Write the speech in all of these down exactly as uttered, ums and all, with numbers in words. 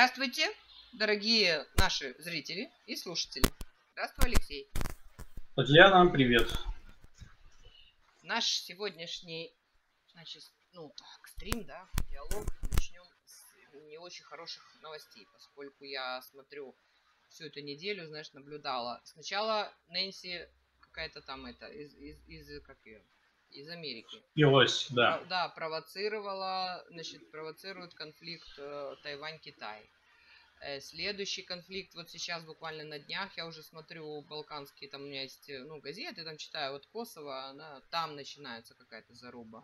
Здравствуйте, дорогие наши зрители и слушатели. Здравствуй, Алексей. Татьяна, привет. Наш сегодняшний, значит, ну, так, стрим, да, диалог начнем с не очень хороших новостей, поскольку я смотрю всю эту неделю, знаешь, наблюдала. Сначала Нэнси какая-то там это, из, из, из как ее, из Америки. Илось, да. Про, да, провоцировала, значит, провоцирует конфликт э, Тайвань-Китай. Следующий конфликт, вот сейчас буквально на днях, я уже смотрю балканские, там у меня есть, ну, газеты, там читаю, вот Косово, она, там начинается какая-то заруба.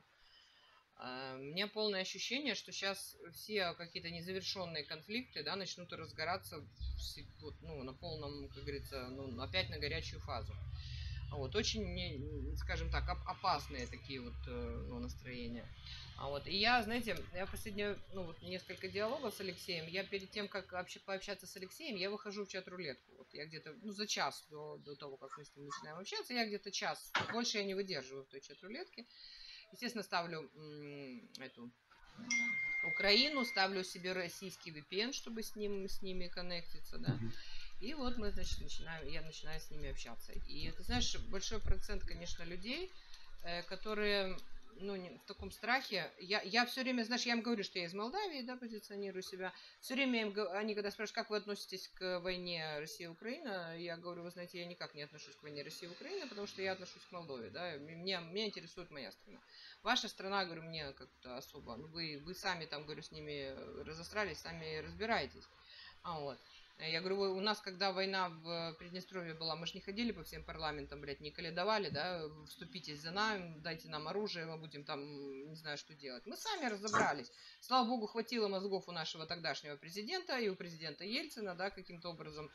У меня полное ощущение, что сейчас все какие-то незавершенные конфликты, да, начнут разгораться, вот, ну, на полном, как говорится, ну, опять на горячую фазу. Вот, очень, скажем так, опасные такие вот, ну, настроения. А вот, и я, знаете, я последнее, ну, вот несколько диалогов с Алексеем, я перед тем, как вообще пообщаться с Алексеем, я выхожу в чат-рулетку. Вот я где-то, ну, за час до, до того, как мы с ним начинаем общаться, я где-то час, больше я не выдерживаю в той чат-рулетке. Естественно, ставлю м- эту Украину, ставлю себе российский ви пи эн, чтобы с, ним, с ними коннектиться, да. И вот мы, значит, начинаем, я начинаю с ними общаться. И ты знаешь, большой процент, конечно, людей, э, которые, ну, не, в таком страхе. Я, я все время, знаешь, я им говорю, что я из Молдавии, да, позиционирую себя. Все время им, они когда спрашивают, как вы относитесь к войне Россия-Украина, я говорю, вы знаете, я никак не отношусь к войне Россия-Украина, потому что я отношусь к Молдове, да, меня, меня интересует моя страна. Ваша страна, говорю, мне как-то особо, ну, вы, вы сами там, говорю, с ними разострались, сами разбираетесь. А вот. Я говорю, у нас, когда война в Приднестровье была, мы же не ходили по всем парламентам, блядь, не каледовали, да, вступитесь за нами, дайте нам оружие, мы будем там, не знаю, что делать. Мы сами разобрались. Слава богу, хватило мозгов у нашего тогдашнего президента и у президента Ельцина, да, каким-то образом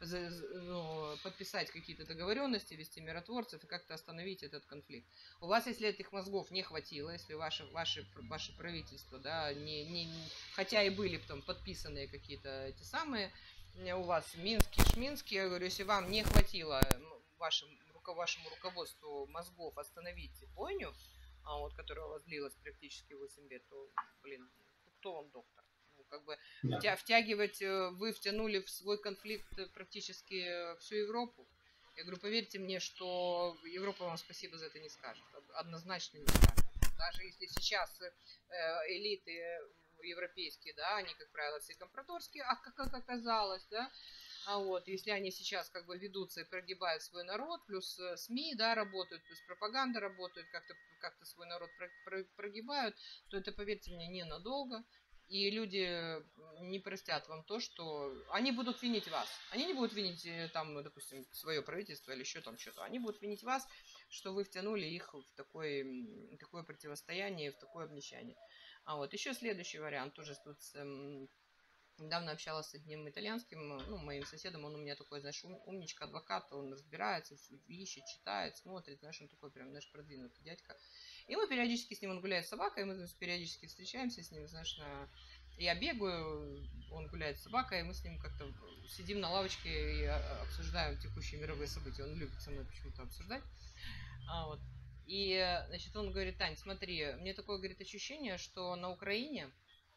ну, подписать какие-то договоренности, вести миротворцев и как-то остановить этот конфликт. У вас, если этих мозгов не хватило, если ваше, ваше, ваше правительство, да, не, не, хотя и были потом подписанные какие-то эти самые, у вас Минский, Шминский, я говорю, если вам не хватило вашим, вашему руководству мозгов остановить бойню, а вот, которая у вас длилась практически восемь лет, то, блин, кто вам доктор? Ну, как бы да. Втягивать, вы втянули в свой конфликт практически всю Европу. Я говорю, поверьте мне, что Европа вам спасибо за это не скажет. Однозначно не скажет. Даже если сейчас элиты европейские, да, они, как правило, все компрадорские, а как оказалось, да, а вот, если они сейчас как бы ведутся и прогибают свой народ, плюс СМИ, да, работают, плюс пропаганда работает, как-то как свой народ прогибают, то это, поверьте мне, ненадолго. И люди не простят вам то, что они будут винить вас. Они не будут винить, там, допустим, свое правительство или еще там что-то. Они будут винить вас, что вы втянули их в такое, такое противостояние, в такое обнищание. А вот еще следующий вариант, тоже тут эм, недавно общалась с одним итальянским, ну, моим соседом, он у меня такой, знаешь, ум, умничка, адвокат, он разбирается, ищет, читает, смотрит, знаешь, он такой прям, знаешь, продвинутый дядька. И мы периодически с ним, он гуляет с собакой, и мы знаешь, периодически встречаемся с ним, знаешь, на... Я бегаю, он гуляет с собакой, и мы с ним как-то сидим на лавочке и обсуждаем текущие мировые события. Он любит со мной почему-то обсуждать. А, вот. И, значит, он говорит, Тань, смотри, мне такое, говорит, ощущение, что на Украине,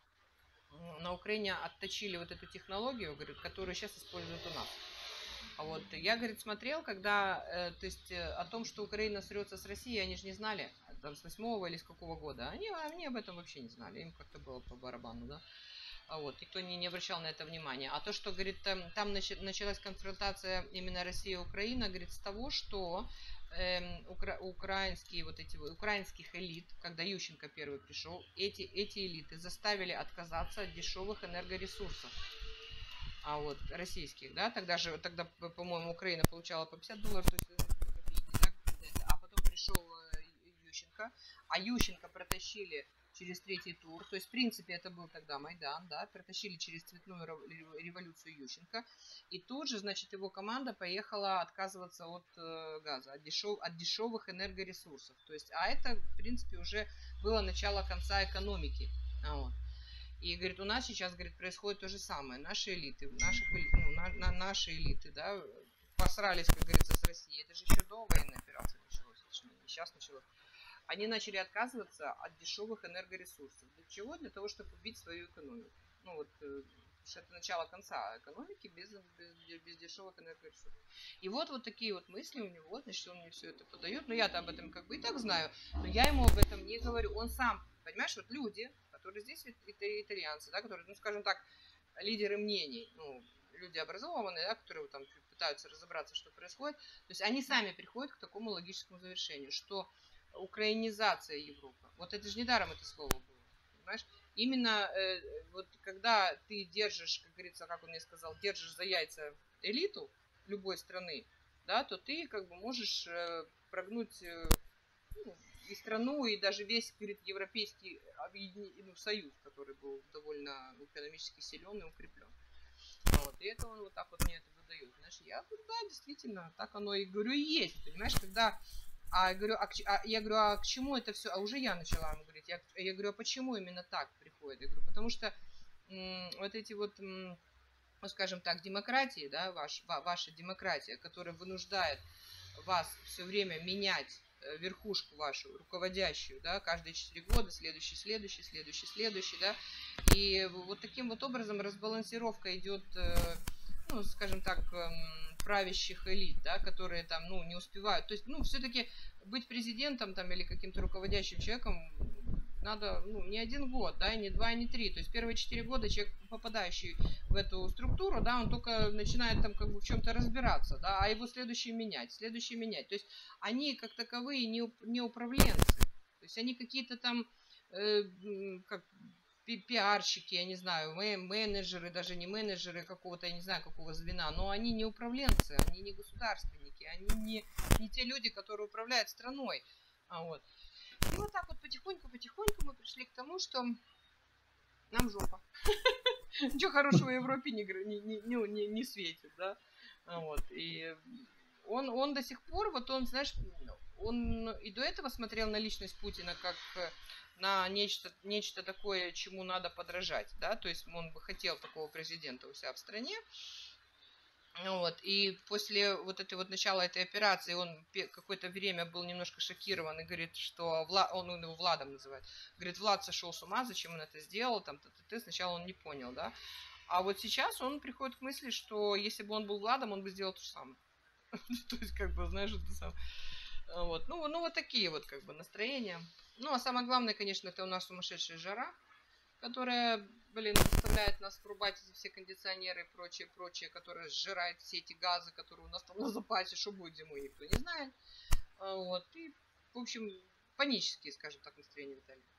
на Украине отточили вот эту технологию, говорит, которую сейчас используют у нас. А вот я, говорит, смотрел, когда, э, то есть, э, о том, что Украина срется с Россией, они же не знали, там, с восьмого или с какого года. Они, они об этом вообще не знали, им как-то было по барабану, да. А вот, никто не, не обращал на это внимания. А то, что, говорит, там, там началась конфронтация именно Россия и Украина, говорит, с того, что э, укра, украинские вот эти украинских элит, когда Ющенко первый пришел, эти, эти элиты заставили отказаться от дешевых энергоресурсов. А вот российских, да, тогда же, тогда, по-моему, Украина получала по пятьдесят долларов, то есть копейки, да, а потом пришел Ющенко, а Ющенко протащили через третий тур, то есть, в принципе, это был тогда Майдан, да, протащили через цветную революцию Ющенко, и тут же, значит, его команда поехала отказываться от э, газа, от, дешев, от дешевых энергоресурсов, то есть, а это, в принципе, уже было начало конца экономики, а вот. И, говорит, у нас сейчас, говорит, происходит то же самое. Наши элиты, наших, ну, на, на, наши элиты, да, посрались, как говорится, с Россией. Это же еще до военной операции началось, точнее, сейчас началось. Они начали отказываться от дешевых энергоресурсов. Для чего? Для того, чтобы убить свою экономику. Ну вот, потому что это начало конца экономики без, без, без дешевых энергоресурсов. И вот вот такие вот мысли у него, значит, он мне все это подает. Ну, я-то об этом как бы и так знаю, но я ему об этом не говорю. Он сам, понимаешь, вот люди, которые здесь, это итальянцы, да, которые, ну, скажем так, лидеры мнений, ну, люди образованные, да, которые там пытаются разобраться, что происходит, то есть они сами приходят к такому логическому завершению, что украинизация Европы, вот это же недаром это слово было, понимаешь? Именно э, вот когда ты держишь, как говорится, как он мне сказал, держишь за яйца элиту любой страны, да, то ты как бы можешь э, прогнуть э, ну, и страну, и даже весь, говорит, европейский ну, союз, который был довольно экономически силен и укреплен. Вот, и это он вот так вот мне это выдает. Знаешь, я говорю, да, действительно, так оно и говорю, и есть, понимаешь, когда... А я говорю, а, а, я говорю, а к чему это все? А уже я начала ему говорить. Я, я говорю, а почему именно так приходит? Я говорю, потому что м, вот эти вот, м, ну, скажем так, демократии, да, ваш, ва, ваша демократия, которая вынуждает вас все время менять э, верхушку вашу, руководящую, да, каждые четыре года, следующий, следующий, следующий, следующий, да, и вот таким вот образом разбалансировка идет, э, ну, скажем так, э, правящих элит, да, которые там, ну, не успевают. То есть, ну, все-таки быть президентом там или каким-то руководящим человеком надо, ну, не один год, да, и не два, и не три. То есть первые четыре года человек, попадающий в эту структуру, да, он только начинает там как бы в чем-то разбираться, да, а его следующий менять, следующий менять. То есть они как таковые не, не управленцы. То есть они какие-то там, э, как пиарщики, я не знаю, менеджеры, даже не менеджеры какого-то, я не знаю, какого звена, но они не управленцы, они не государственники, они не, не те люди, которые управляют страной. А вот. И вот так вот потихоньку-потихоньку мы пришли к тому, что нам жопа. Ничего хорошего в Европе не, не, не, не светит, да. Вот. И он, он до сих пор, вот он, знаешь, он и до этого смотрел на личность Путина как на нечто, нечто такое, чему надо подражать, да, то есть он бы хотел такого президента у себя в стране, вот, и после вот этой вот начала этой операции он какое-то время был немножко шокирован и говорит, что Влад, он его Владом называет, говорит, Влад сошел с ума, зачем он это сделал, там, т -т -т. Сначала он не понял, да, а вот сейчас он приходит к мысли, что если бы он был Владом, он бы сделал то же самое, то есть, как бы, знаешь, это самое. Вот. Ну, ну, вот такие вот как бы настроения. Ну, а самое главное, конечно, это у нас сумасшедшая жара, которая, блин, заставляет нас врубать эти все кондиционеры и прочее, прочее, которая сжирает все эти газы, которые у нас там на запасе, что будет зимой, никто не знает. Вот. И, в общем, панические, скажем так, настроения в Италии.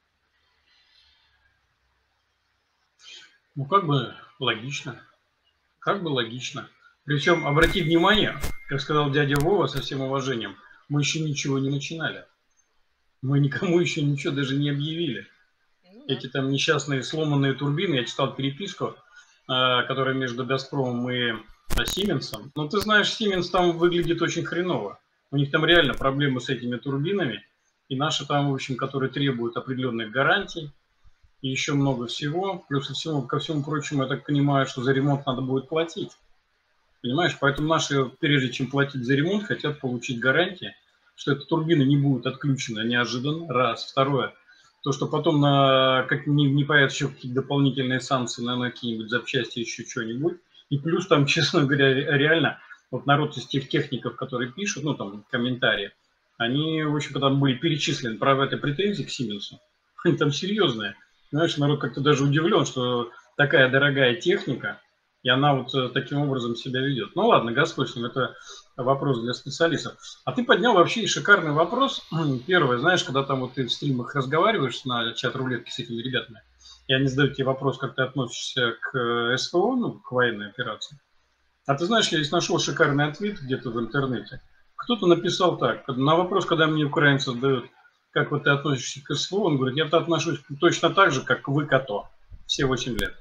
Ну, как бы логично. Как бы логично. Причем, обрати внимание, как сказал дядя Вова, со всем уважением, мы еще ничего не начинали. Мы никому еще ничего даже не объявили. Ну, да. Эти там несчастные сломанные турбины, я читал переписку, которая между «Газпромом» и «Сименсом». Но ты знаешь, «Сименс» там выглядит очень хреново. У них там реально проблемы с этими турбинами. И наши там, в общем, которые требуют определенных гарантий. И еще много всего. Плюс ко всему, ко всему прочему, я так понимаю, что за ремонт надо будет платить. Понимаешь? Поэтому наши, прежде чем платить за ремонт, хотят получить гарантии, что эта турбина не будет отключена неожиданно. Раз. Второе. То, что потом на, как не, не появятся еще какие-то дополнительные санкции на, на какие-нибудь запчасти, еще что-нибудь. И плюс там, честно говоря, реально, вот народ из тех техников, которые пишут, ну там комментарии, они, в общем, там были перечислены право этой претензии к Сименсу. Они там серьезные. Знаешь, народ как-то даже удивлен, что такая дорогая техника, и она вот таким образом себя ведет. Ну ладно, Господь с ним, это вопрос для специалистов. А ты поднял вообще шикарный вопрос. Первое, знаешь, когда там вот ты в стримах разговариваешь на чат-рулетке с этими ребятами, и они задают тебе вопрос, как ты относишься к СВО, ну, к военной операции. А ты знаешь, я здесь нашел шикарный ответ где-то в интернете. Кто-то написал так, на вопрос, когда мне украинцы задают, как вот ты относишься к СВО, он говорит, я-то отношусь точно так же, как вы, Като, все восемь лет.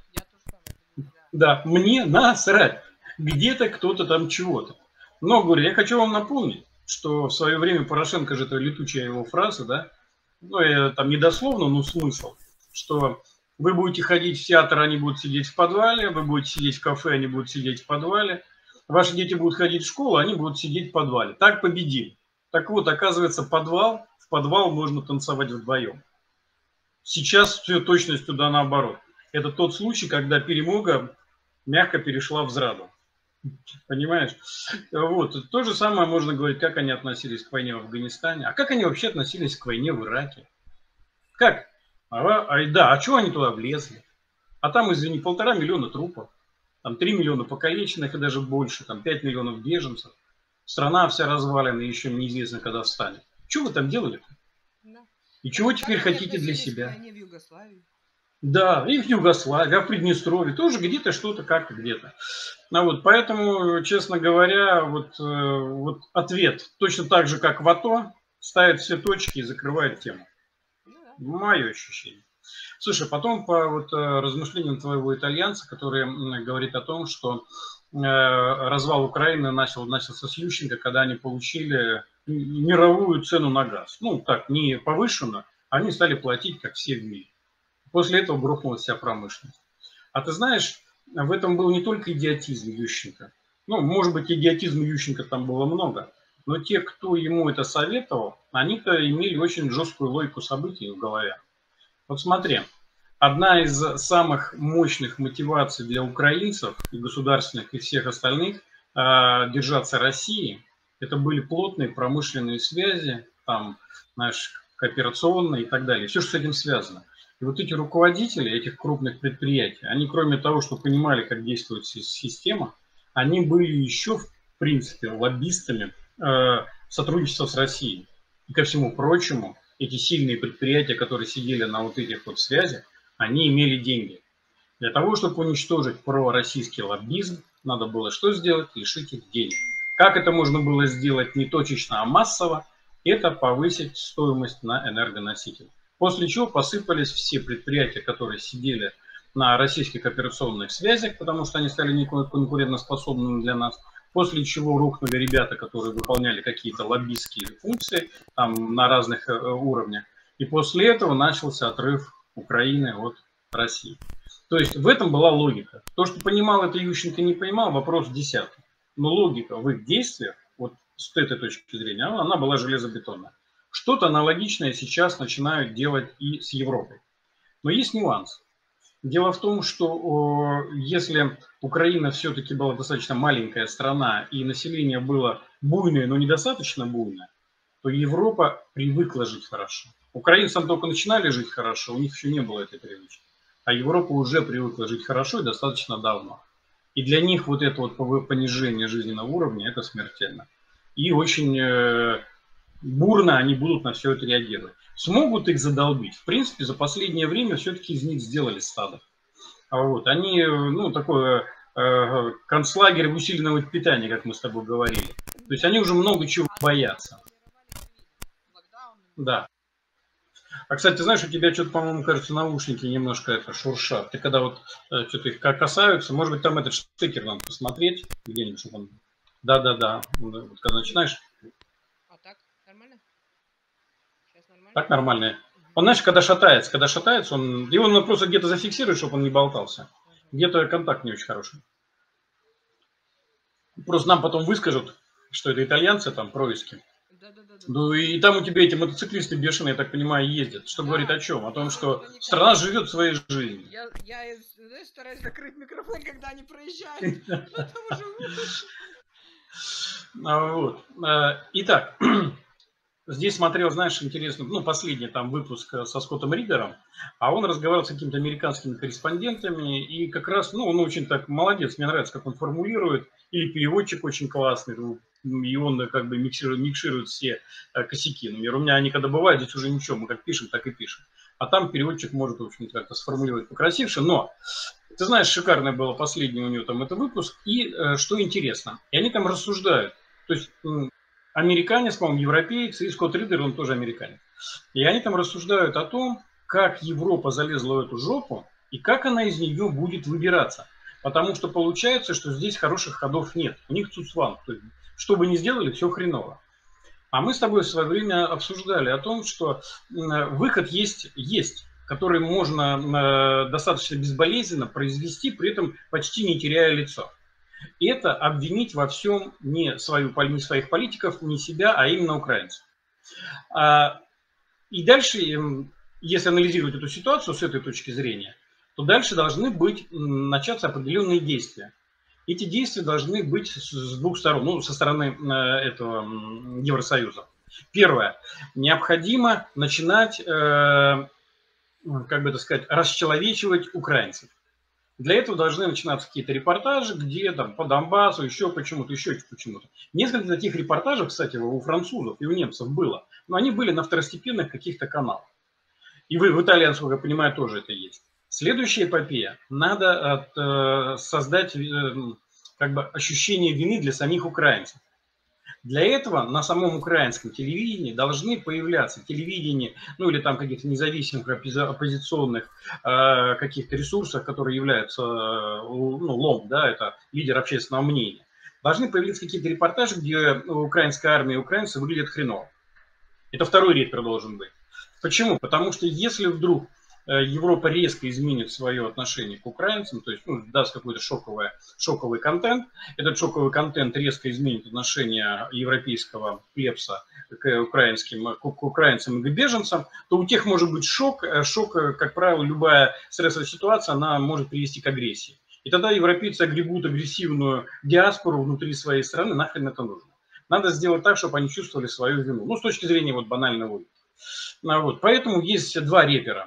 Да, мне насрать, где-то кто-то там чего-то. Но, говорю, я хочу вам напомнить, что в свое время Порошенко же, это летучая его фраза, да, ну, я, там недословно, но смысл, что вы будете ходить в театр, они будут сидеть в подвале, вы будете сидеть в кафе, они будут сидеть в подвале, ваши дети будут ходить в школу, они будут сидеть в подвале. Так победим. Так вот, оказывается, подвал, в подвал можно танцевать вдвоем. Сейчас все точностью да наоборот. Это тот случай, когда перемога мягко перешла в зраду. Понимаешь? Вот. То же самое можно говорить, как они относились к войне в Афганистане. А как они вообще относились к войне в Ираке? Как? А, а, да, а чего они туда влезли? А там, извини, полтора миллиона трупов, там три миллиона покалеченных и даже больше, там пять миллионов беженцев. Страна вся развалена, еще неизвестно, когда встанет. Что вы там делали-то? Да. И чего Как теперь они хотите для относились к себя? войне в Югославии? Да, и в Югославии, а в Приднестровье тоже где-то что-то, как-то где-то. Ну, вот, поэтому, честно говоря, вот, э, вот ответ точно так же, как в АТО, ставит все точки и закрывает тему. Ну да. Мое ощущение. Слушай, потом по вот, э, размышлениям твоего итальянца, который м, говорит о том, что э, развал Украины начал, начался с Ющенко, когда они получили мировую цену на газ. Ну, так, не повышенно, они стали платить, как все в мире. После этого грохнулась вся промышленность. А ты знаешь, в этом был не только идиотизм Ющенко. Ну, может быть, идиотизма Ющенко там было много, но те, кто ему это советовал, они-то имели очень жесткую логику событий в голове. Вот смотри, одна из самых мощных мотиваций для украинцев и государственных, и всех остальных э, держаться России, это были плотные промышленные связи, там, знаешь, кооперационные и так далее. Все, что с этим связано. И вот эти руководители этих крупных предприятий, они кроме того, что понимали, как действует система, они были еще, в принципе, лоббистами э, сотрудничества с Россией. И ко всему прочему, эти сильные предприятия, которые сидели на вот этих вот связях, они имели деньги. Для того, чтобы уничтожить пророссийский лоббизм, надо было что сделать? Лишить их денег. Как это можно было сделать не точечно, а массово? Это повысить стоимость на энергоноситель. После чего посыпались все предприятия, которые сидели на российских операционных связях, потому что они стали неконкурентоспособными для нас. После чего рухнули ребята, которые выполняли какие-то лоббистские функции там, на разных уровнях. И после этого начался отрыв Украины от России. То есть в этом была логика. То, что понимал это Ющенко, не понимал, вопрос десятый. Но логика в их действиях, вот с этой точки зрения, она была железобетонная. Что-то аналогичное сейчас начинают делать и с Европой. Но есть нюанс. Дело в том, что о, если Украина все-таки была достаточно маленькая страна и население было буйное, но недостаточно буйное, то Европа привыкла жить хорошо. Украинцам только начинали жить хорошо, у них еще не было этой привычки. А Европа уже привыкла жить хорошо и достаточно давно. И для них вот это вот понижение жизненного уровня – это смертельно. И очень э, бурно они будут на все это реагировать. Смогут их задолбить? В принципе, за последнее время все-таки из них сделали стадо. А вот, они, ну, такое э, концлагерь усиленного питания, как мы с тобой говорили. То есть они уже много чего боятся. Да. А, кстати, знаешь, у тебя что-то, по-моему, кажется, наушники немножко это шуршат. Ты когда вот э, что-то их касаются, может быть, там этот штекер надо посмотреть где-нибудь, чтобы он... Да-да-да, вот, когда начинаешь... А так нормально? Сейчас нормально? Так нормально. Он, знаешь, когда шатается, когда шатается, он... его надо просто где-то зафиксировать, чтобы он не болтался. Где-то контакт не очень хороший. Просто нам потом выскажут, что это итальянцы, там, происки. Да, да, да, да. Ну и там у тебя эти мотоциклисты бешеные, я так понимаю, ездят. Что да, говорит о чем? О том, что страна живет своей жизнью. Я, я знаешь, стараюсь закрыть микрофон, когда они проезжают. Вот. Итак, здесь смотрел, знаешь, интересно, ну, последний там выпуск со Скоттом Ридером, а он разговаривал с какими-то американскими корреспондентами, и как раз, ну, он очень так молодец, мне нравится, как он формулирует, или переводчик очень классный, и он как бы микширует, микширует все косяки. Например, у меня они когда бывают, здесь уже ничего, мы как пишем, так и пишем. А там переводчик может, в общем-то, как-то сформулировать покрасивше, но, ты знаешь, шикарное было последний у него там это выпуск, и э, что интересно, и они там рассуждают, то есть э, американец, по-моему, европеец, и Скотт Ридер, он тоже американец, и они там рассуждают о том, как Европа залезла в эту жопу, и как она из нее будет выбираться, потому что получается, что здесь хороших ходов нет, у них цуцван, то есть, что бы ни сделали, все хреново. А мы с тобой в свое время обсуждали о том, что выход есть, есть, который можно достаточно безболезненно произвести, при этом почти не теряя лицо. И это обвинить во всем не, свою, не своих политиков, не себя, а именно украинцев. И дальше, если анализировать эту ситуацию с этой точки зрения, то дальше должны быть начаться определенные действия. Эти действия должны быть с двух сторон, ну, со стороны этого Евросоюза. Первое. Необходимо начинать, как бы это сказать, расчеловечивать украинцев. Для этого должны начинаться какие-то репортажи, где там по Донбассу, еще почему-то, еще почему-то. Несколько таких репортажей, кстати, у французов и у немцев было, но они были на второстепенных каких-то каналах. И вы в Италии, насколько я понимаю, тоже это есть. Следующая эпопея. Надо от, э, создать э, как бы ощущение вины для самих украинцев. Для этого на самом украинском телевидении должны появляться телевидение, ну или там каких-то независимых оппозиционных э, каких-то ресурсов, которые являются э, ну, ЛОМ, да, это лидер общественного мнения. Должны появиться какие-то репортажи, где украинская армия и украинцы выглядят хреново. Это второй репер должен быть. Почему? Потому что если вдруг Европа резко изменит свое отношение к украинцам, то есть ну, даст какой-то шоковый, шоковый контент, этот шоковый контент резко изменит отношение европейского плебса к украинским, к украинцам и к беженцам, то у тех может быть шок. Шок, как правило, любая стрессовая ситуация, она может привести к агрессии. И тогда европейцы огребут агрессивную диаспору внутри своей страны, нахрен это нужно. Надо сделать так, чтобы они чувствовали свою вину. Ну, с точки зрения вот банального. Вот. Поэтому есть два репера.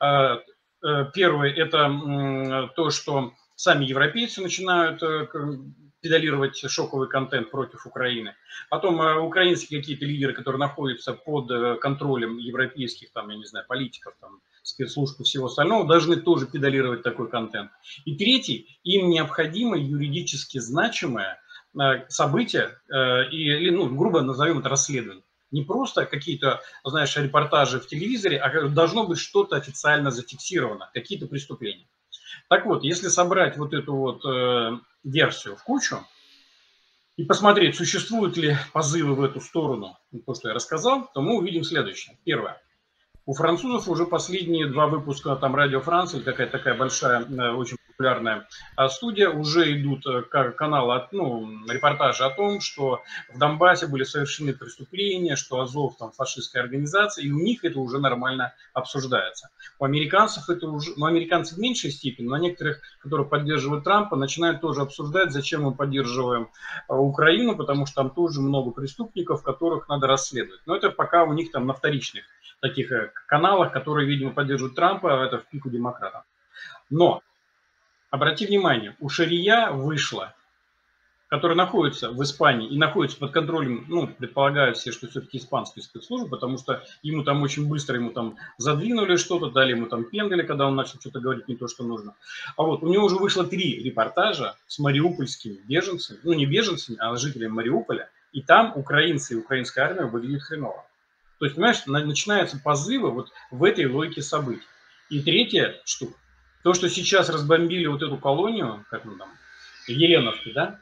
Первый – это то, что сами европейцы начинают педалировать шоковый контент против Украины. Потом украинские какие-то лидеры, которые находятся под контролем европейских, там, я не знаю, политиков, там, спецслужб и всего остального, должны тоже педалировать такой контент. И третий, им необходимо юридически значимое событие, или, ну, грубо назовем это расследование. Не просто какие-то, знаешь, репортажи в телевизоре, а должно быть что-то официально зафиксировано, какие-то преступления. Так вот, если собрать вот эту вот э, версию в кучу и посмотреть, существуют ли позывы в эту сторону, то, что я рассказал, то мы увидим следующее. Первое. У французов уже последние два выпуска там Радио Франция, какая-то такая большая, очень популярная студия, уже идут каналы, ну, репортажи о том, что в Донбассе были совершены преступления, что Азов там фашистская организация, и у них это уже нормально обсуждается. У американцев это уже, ну, американцы в меньшей степени, но некоторых, которые поддерживают Трампа, начинают тоже обсуждать, зачем мы поддерживаем Украину, потому что там тоже много преступников, которых надо расследовать. Но это пока у них там на вторичных таких каналах, которые, видимо, поддерживают Трампа, это в пику демократов. Но, обрати внимание, у Шария вышла, который находится в Испании и находится под контролем, ну, предполагают все, что все-таки испанские спецслужбы, потому что ему там очень быстро, ему там задвинули что-то, дали ему там пендали, когда он начал что-то говорить не то, что нужно. А вот у него уже вышло три репортажа с мариупольскими беженцами, ну, не беженцами, а жителями Мариуполя, и там украинцы и украинская армия выглядят хреново. То есть, понимаешь, начинаются позывы вот в этой логике событий. И третья штука. То, что сейчас разбомбили вот эту колонию, как мы там, Еленовки, да,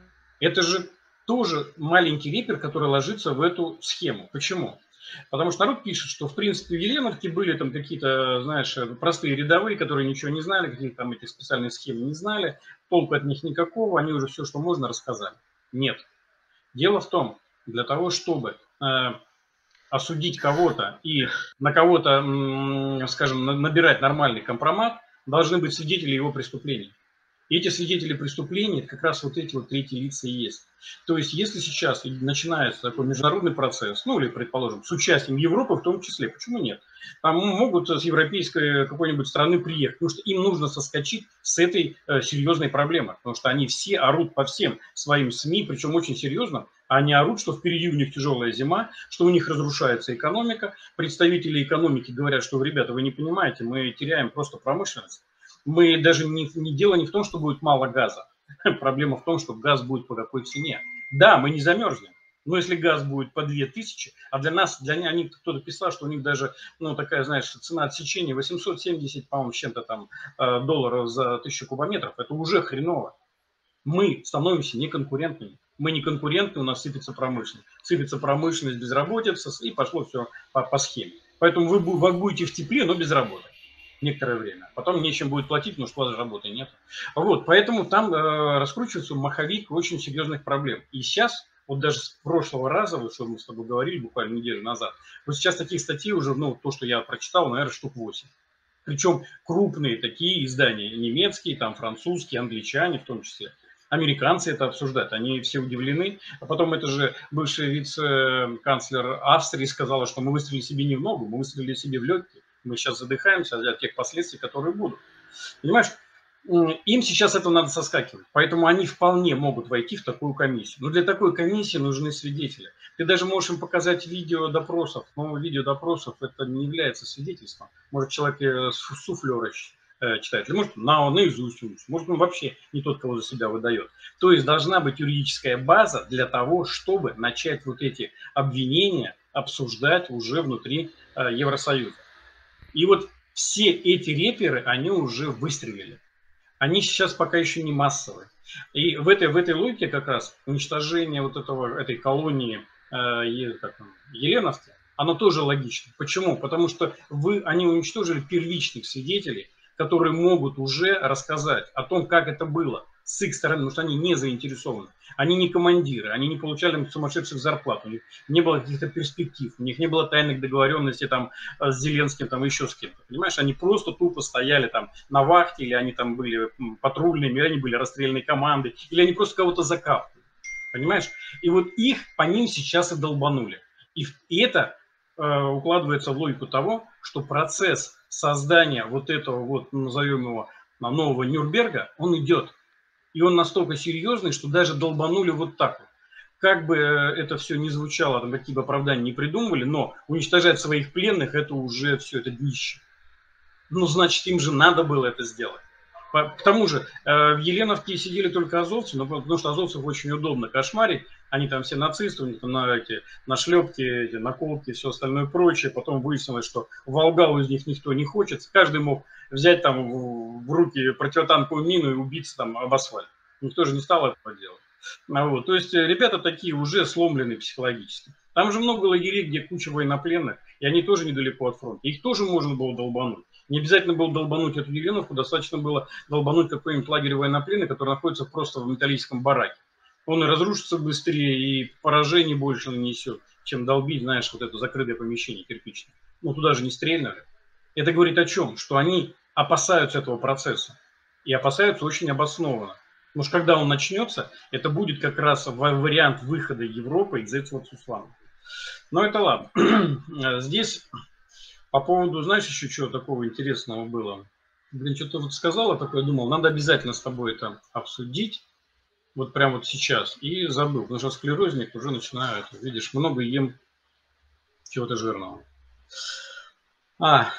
это же тоже маленький репер, который ложится в эту схему. Почему? Потому что народ пишет, что в принципе в Еленовке были там какие-то, знаешь, простые рядовые, которые ничего не знали, какие-то там эти специальные схемы не знали, толку от них никакого, они уже все, что можно, рассказали. Нет. Дело в том, для того, чтобы э, осудить кого-то и на кого-то, скажем, набирать нормальный компромат, должны быть свидетели его преступлений. И эти свидетели преступлений, это как раз вот эти вот третьи лица и есть. То есть, если сейчас начинается такой международный процесс, ну или, предположим, с участием Европы в том числе, почему нет? Там могут с европейской какой-нибудь страны приехать, потому что им нужно соскочить с этой э, серьезной проблемой, потому что они все орут по всем своим СМИ, причем очень серьезно. Они орут, что впереди у них тяжелая зима, что у них разрушается экономика. Представители экономики говорят, что, ребята, вы не понимаете, мы теряем просто промышленность. Мы даже не, не дело не в том, что будет мало газа. Проблема в том, что газ будет по какой цене. Да, мы не замерзнем. Но если газ будет по две тысячи, а для нас, для них, кто-то писал, что у них даже, ну, такая, знаешь, цена отсечения восемьсот семьдесят, по-моему, чем-то там долларов за тысячу кубометров, это уже хреново. Мы становимся неконкурентными. Мы не конкурентны, у нас сыпется промышленность. Сыпется промышленность, безработица, и пошло все по, по схеме. Поэтому вы, вы будете в тепле, но без работы некоторое время. Потом нечем будет платить, потому что у вас работы нет. Вот, поэтому там э, раскручивается маховик очень серьезных проблем. И сейчас, вот даже с прошлого раза, вот что мы с тобой говорили буквально неделю назад, вот сейчас таких статей уже, ну, то, что я прочитал, наверное, штук восемь. Причем крупные такие издания, немецкие, там, французские, англичане в том числе. Американцы это обсуждают, они все удивлены. А потом это же бывший вице-канцлер Австрии сказала, что мы выстрелили себе не в ногу, мы выстрелили себе в легкие. Мы сейчас задыхаемся от тех последствий, которые будут. Понимаешь, им сейчас это надо соскакивать. Поэтому они вполне могут войти в такую комиссию. Но для такой комиссии нужны свидетели. Ты даже можешь им показать видео допросов. Но видео допросов это не является свидетельством. Может, человек суфлера читает, или может на, наизусть учит, может он вообще не тот, кого за себя выдает. То есть должна быть юридическая база для того, чтобы начать вот эти обвинения обсуждать уже внутри э, Евросоюза. И вот все эти реперы, они уже выстрелили. Они сейчас пока еще не массовые. И в этой, в этой логике как раз уничтожение вот этого, этой колонии э, как он, Еленовки, оно тоже логично. Почему? Потому что вы, они уничтожили первичных свидетелей, которые могут уже рассказать о том, как это было с их стороны, потому что они не заинтересованы. Они не командиры, они не получали сумасшедших зарплат, у них не было каких-то перспектив, у них не было тайных договоренностей там, с Зеленским, там, еще с кем-то. Понимаешь, они просто тупо стояли там на вахте, или они там были патрульными, или они были расстрельной командой, или они просто кого-то закапывали. Понимаешь? И вот их по ним сейчас и долбанули. И, и это э, укладывается в логику того, что процесс создания вот этого вот, назовем его, нового Нюрнберга, он идет. И он настолько серьезный, что даже долбанули вот так вот. Как бы это все не звучало, там какие бы оправдания не придумывали, но уничтожать своих пленных, это уже все, это днище. Ну, значит, им же надо было это сделать. К тому же, в Еленовке сидели только азовцы, но потому что азовцев очень удобно кошмарить. Они там все нацисты, у них там на эти нашлепки, эти наколки и все остальное прочее. Потом выяснилось, что Волгалу из них никто не хочет. Каждый мог взять там в, в руки противотанковую мину и убиться там об асфальт. Никто же не стал этого делать. Вот. То есть ребята такие уже сломленные психологически. Там же много лагерей, где куча военнопленных, и они тоже недалеко от фронта. Их тоже можно было долбануть. Не обязательно было долбануть эту Еленовку, достаточно было долбануть какой-нибудь лагерь военнопленных, который находится просто в металлическом бараке. Он и разрушится быстрее, и поражений больше нанесет, чем долбить, знаешь, вот это закрытое помещение кирпичное. Ну, туда же не стрельнули. Это говорит о чем? Что они опасаются этого процесса. И опасаются очень обоснованно. Потому что когда он начнется, это будет как раз вариант выхода Европы из этого суслана. Но это ладно. Здесь по поводу, знаешь, еще чего такого интересного было? Блин, что-то вот сказала такое, думал, надо обязательно с тобой это обсудить. Вот прямо вот сейчас. И забыл, потому что склерозник уже начинаю, это, видишь, много ем чего-то жирного. А,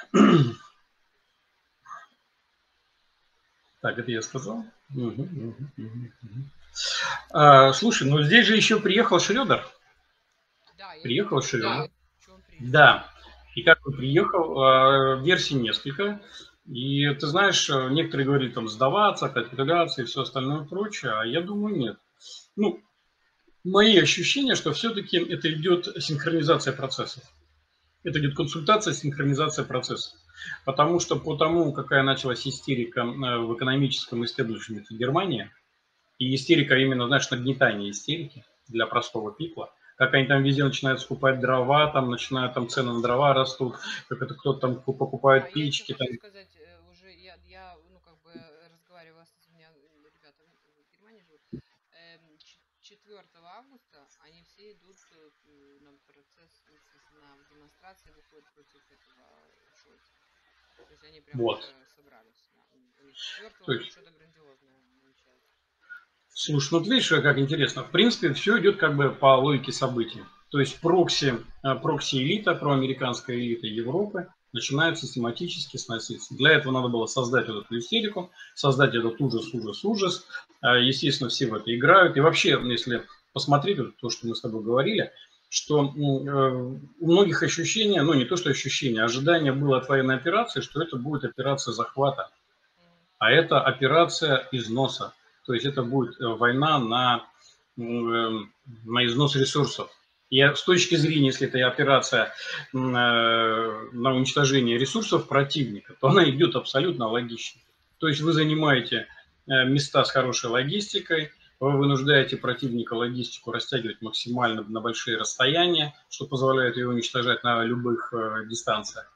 так, это я сказал? Угу, угу, угу, угу. А, слушай, ну здесь же еще приехал Шредер. Да, приехал я... Шредер. Да. Да. И как он приехал, версий несколько. И ты знаешь, некоторые говорят там сдаваться, капитуляция и все остальное прочее, а я думаю нет. Ну, мои ощущения, что все-таки это идет синхронизация процессов. Это идет консультация, синхронизация процессов. Потому что по тому, какая началась истерика в экономическом истеблишменте Германии, и истерика именно, знаешь, нагнетание истерики для простого пипла, как они там везде начинают скупать дрова, там начинают там цены на дрова растут, как это кто-то там покупает а печки. Я там. сказать, уже я, я, ну, как бы разговаривала с меня, ребята в Германии живут, четвёртого августа они все идут на процесс, на демонстрации, выходят против этого Шольца. То есть они прям Вот. уже собрались. У них четвёртого есть... что-то грандиозное намечается. Слушай, ну видишь, как интересно. В принципе, все идет как бы по логике событий. То есть прокси, прокси-элита, проамериканская элита Европы начинает систематически сноситься. Для этого надо было создать вот эту истерику, создать этот ужас, ужас, ужас. Естественно, все в это играют. И вообще, если посмотреть вот то, что мы с тобой говорили, что у многих ощущения, ну не то что ощущения, ожидание было от военной операции, что это будет операция захвата, а это операция износа. То есть это будет война на, на износ ресурсов. И с точки зрения, если это операция на уничтожение ресурсов противника, то она идет абсолютно логично. То есть вы занимаете места с хорошей логистикой, вы вынуждаете противника логистику растягивать максимально на большие расстояния, что позволяет ее уничтожать на любых дистанциях.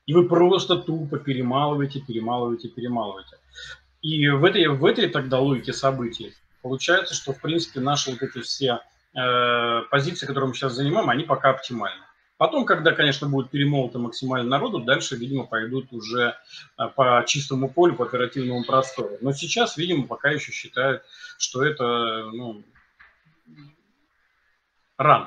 И вы просто тупо перемалываете, перемалываете, перемалываете. И в этой, в этой тогда логике событий получается, что, в принципе, наши вот эти все э, позиции, которые мы сейчас занимаем, они пока оптимальны. Потом, когда, конечно, будет перемолото максимально народу, дальше, видимо, пойдут уже э, по чистому полю, по оперативному простору. Но сейчас, видимо, пока еще считают, что это ну, рано.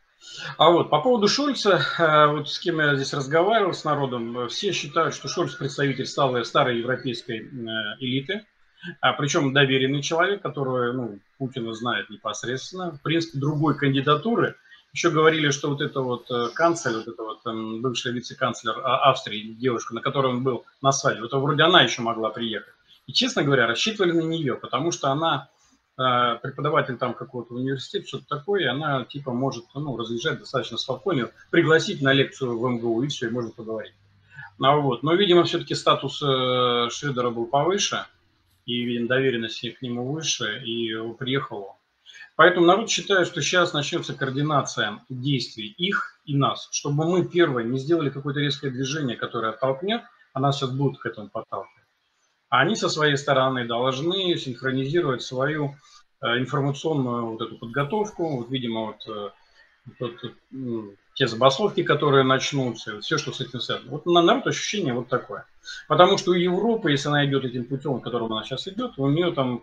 А вот по поводу Шольца, э, вот с кем я здесь разговаривал, с народом, все считают, что Шольц представитель старой, старой европейской э, элиты. А, причем доверенный человек, который ну, Путина знает непосредственно. В принципе, другой кандидатуры. Еще говорили, что вот это вот э, канцлер, вот это вот э, бывшая вице-канцлер а, Австрии, девушка, на которой он был на свадьбе, это вроде она еще могла приехать. И, честно говоря, рассчитывали на нее, потому что она э, преподаватель там какого-то университета, что-то такое, и она типа может ну, разъезжать достаточно спокойно, пригласить на лекцию в МГУ, и все, и можно поговорить. Ну, вот. Но, видимо, все-таки статус э, Шредера был повыше, и, видимо, доверенность к нему выше, и приехал. Поэтому народ считает, что сейчас начнется координация действий их и нас, чтобы мы, первое, не сделали какое-то резкое движение, которое оттолкнет, а нас сейчас будут к этому подталкивать. А они со своей стороны должны синхронизировать свою э, информационную вот эту подготовку. Вот, видимо, вот, э, вот, ну, те забастовки, которые начнутся, все, что с этим связано. Вот на народ ощущение вот такое. Потому что у Европы, если она идет этим путем, которым она сейчас идет, у нее там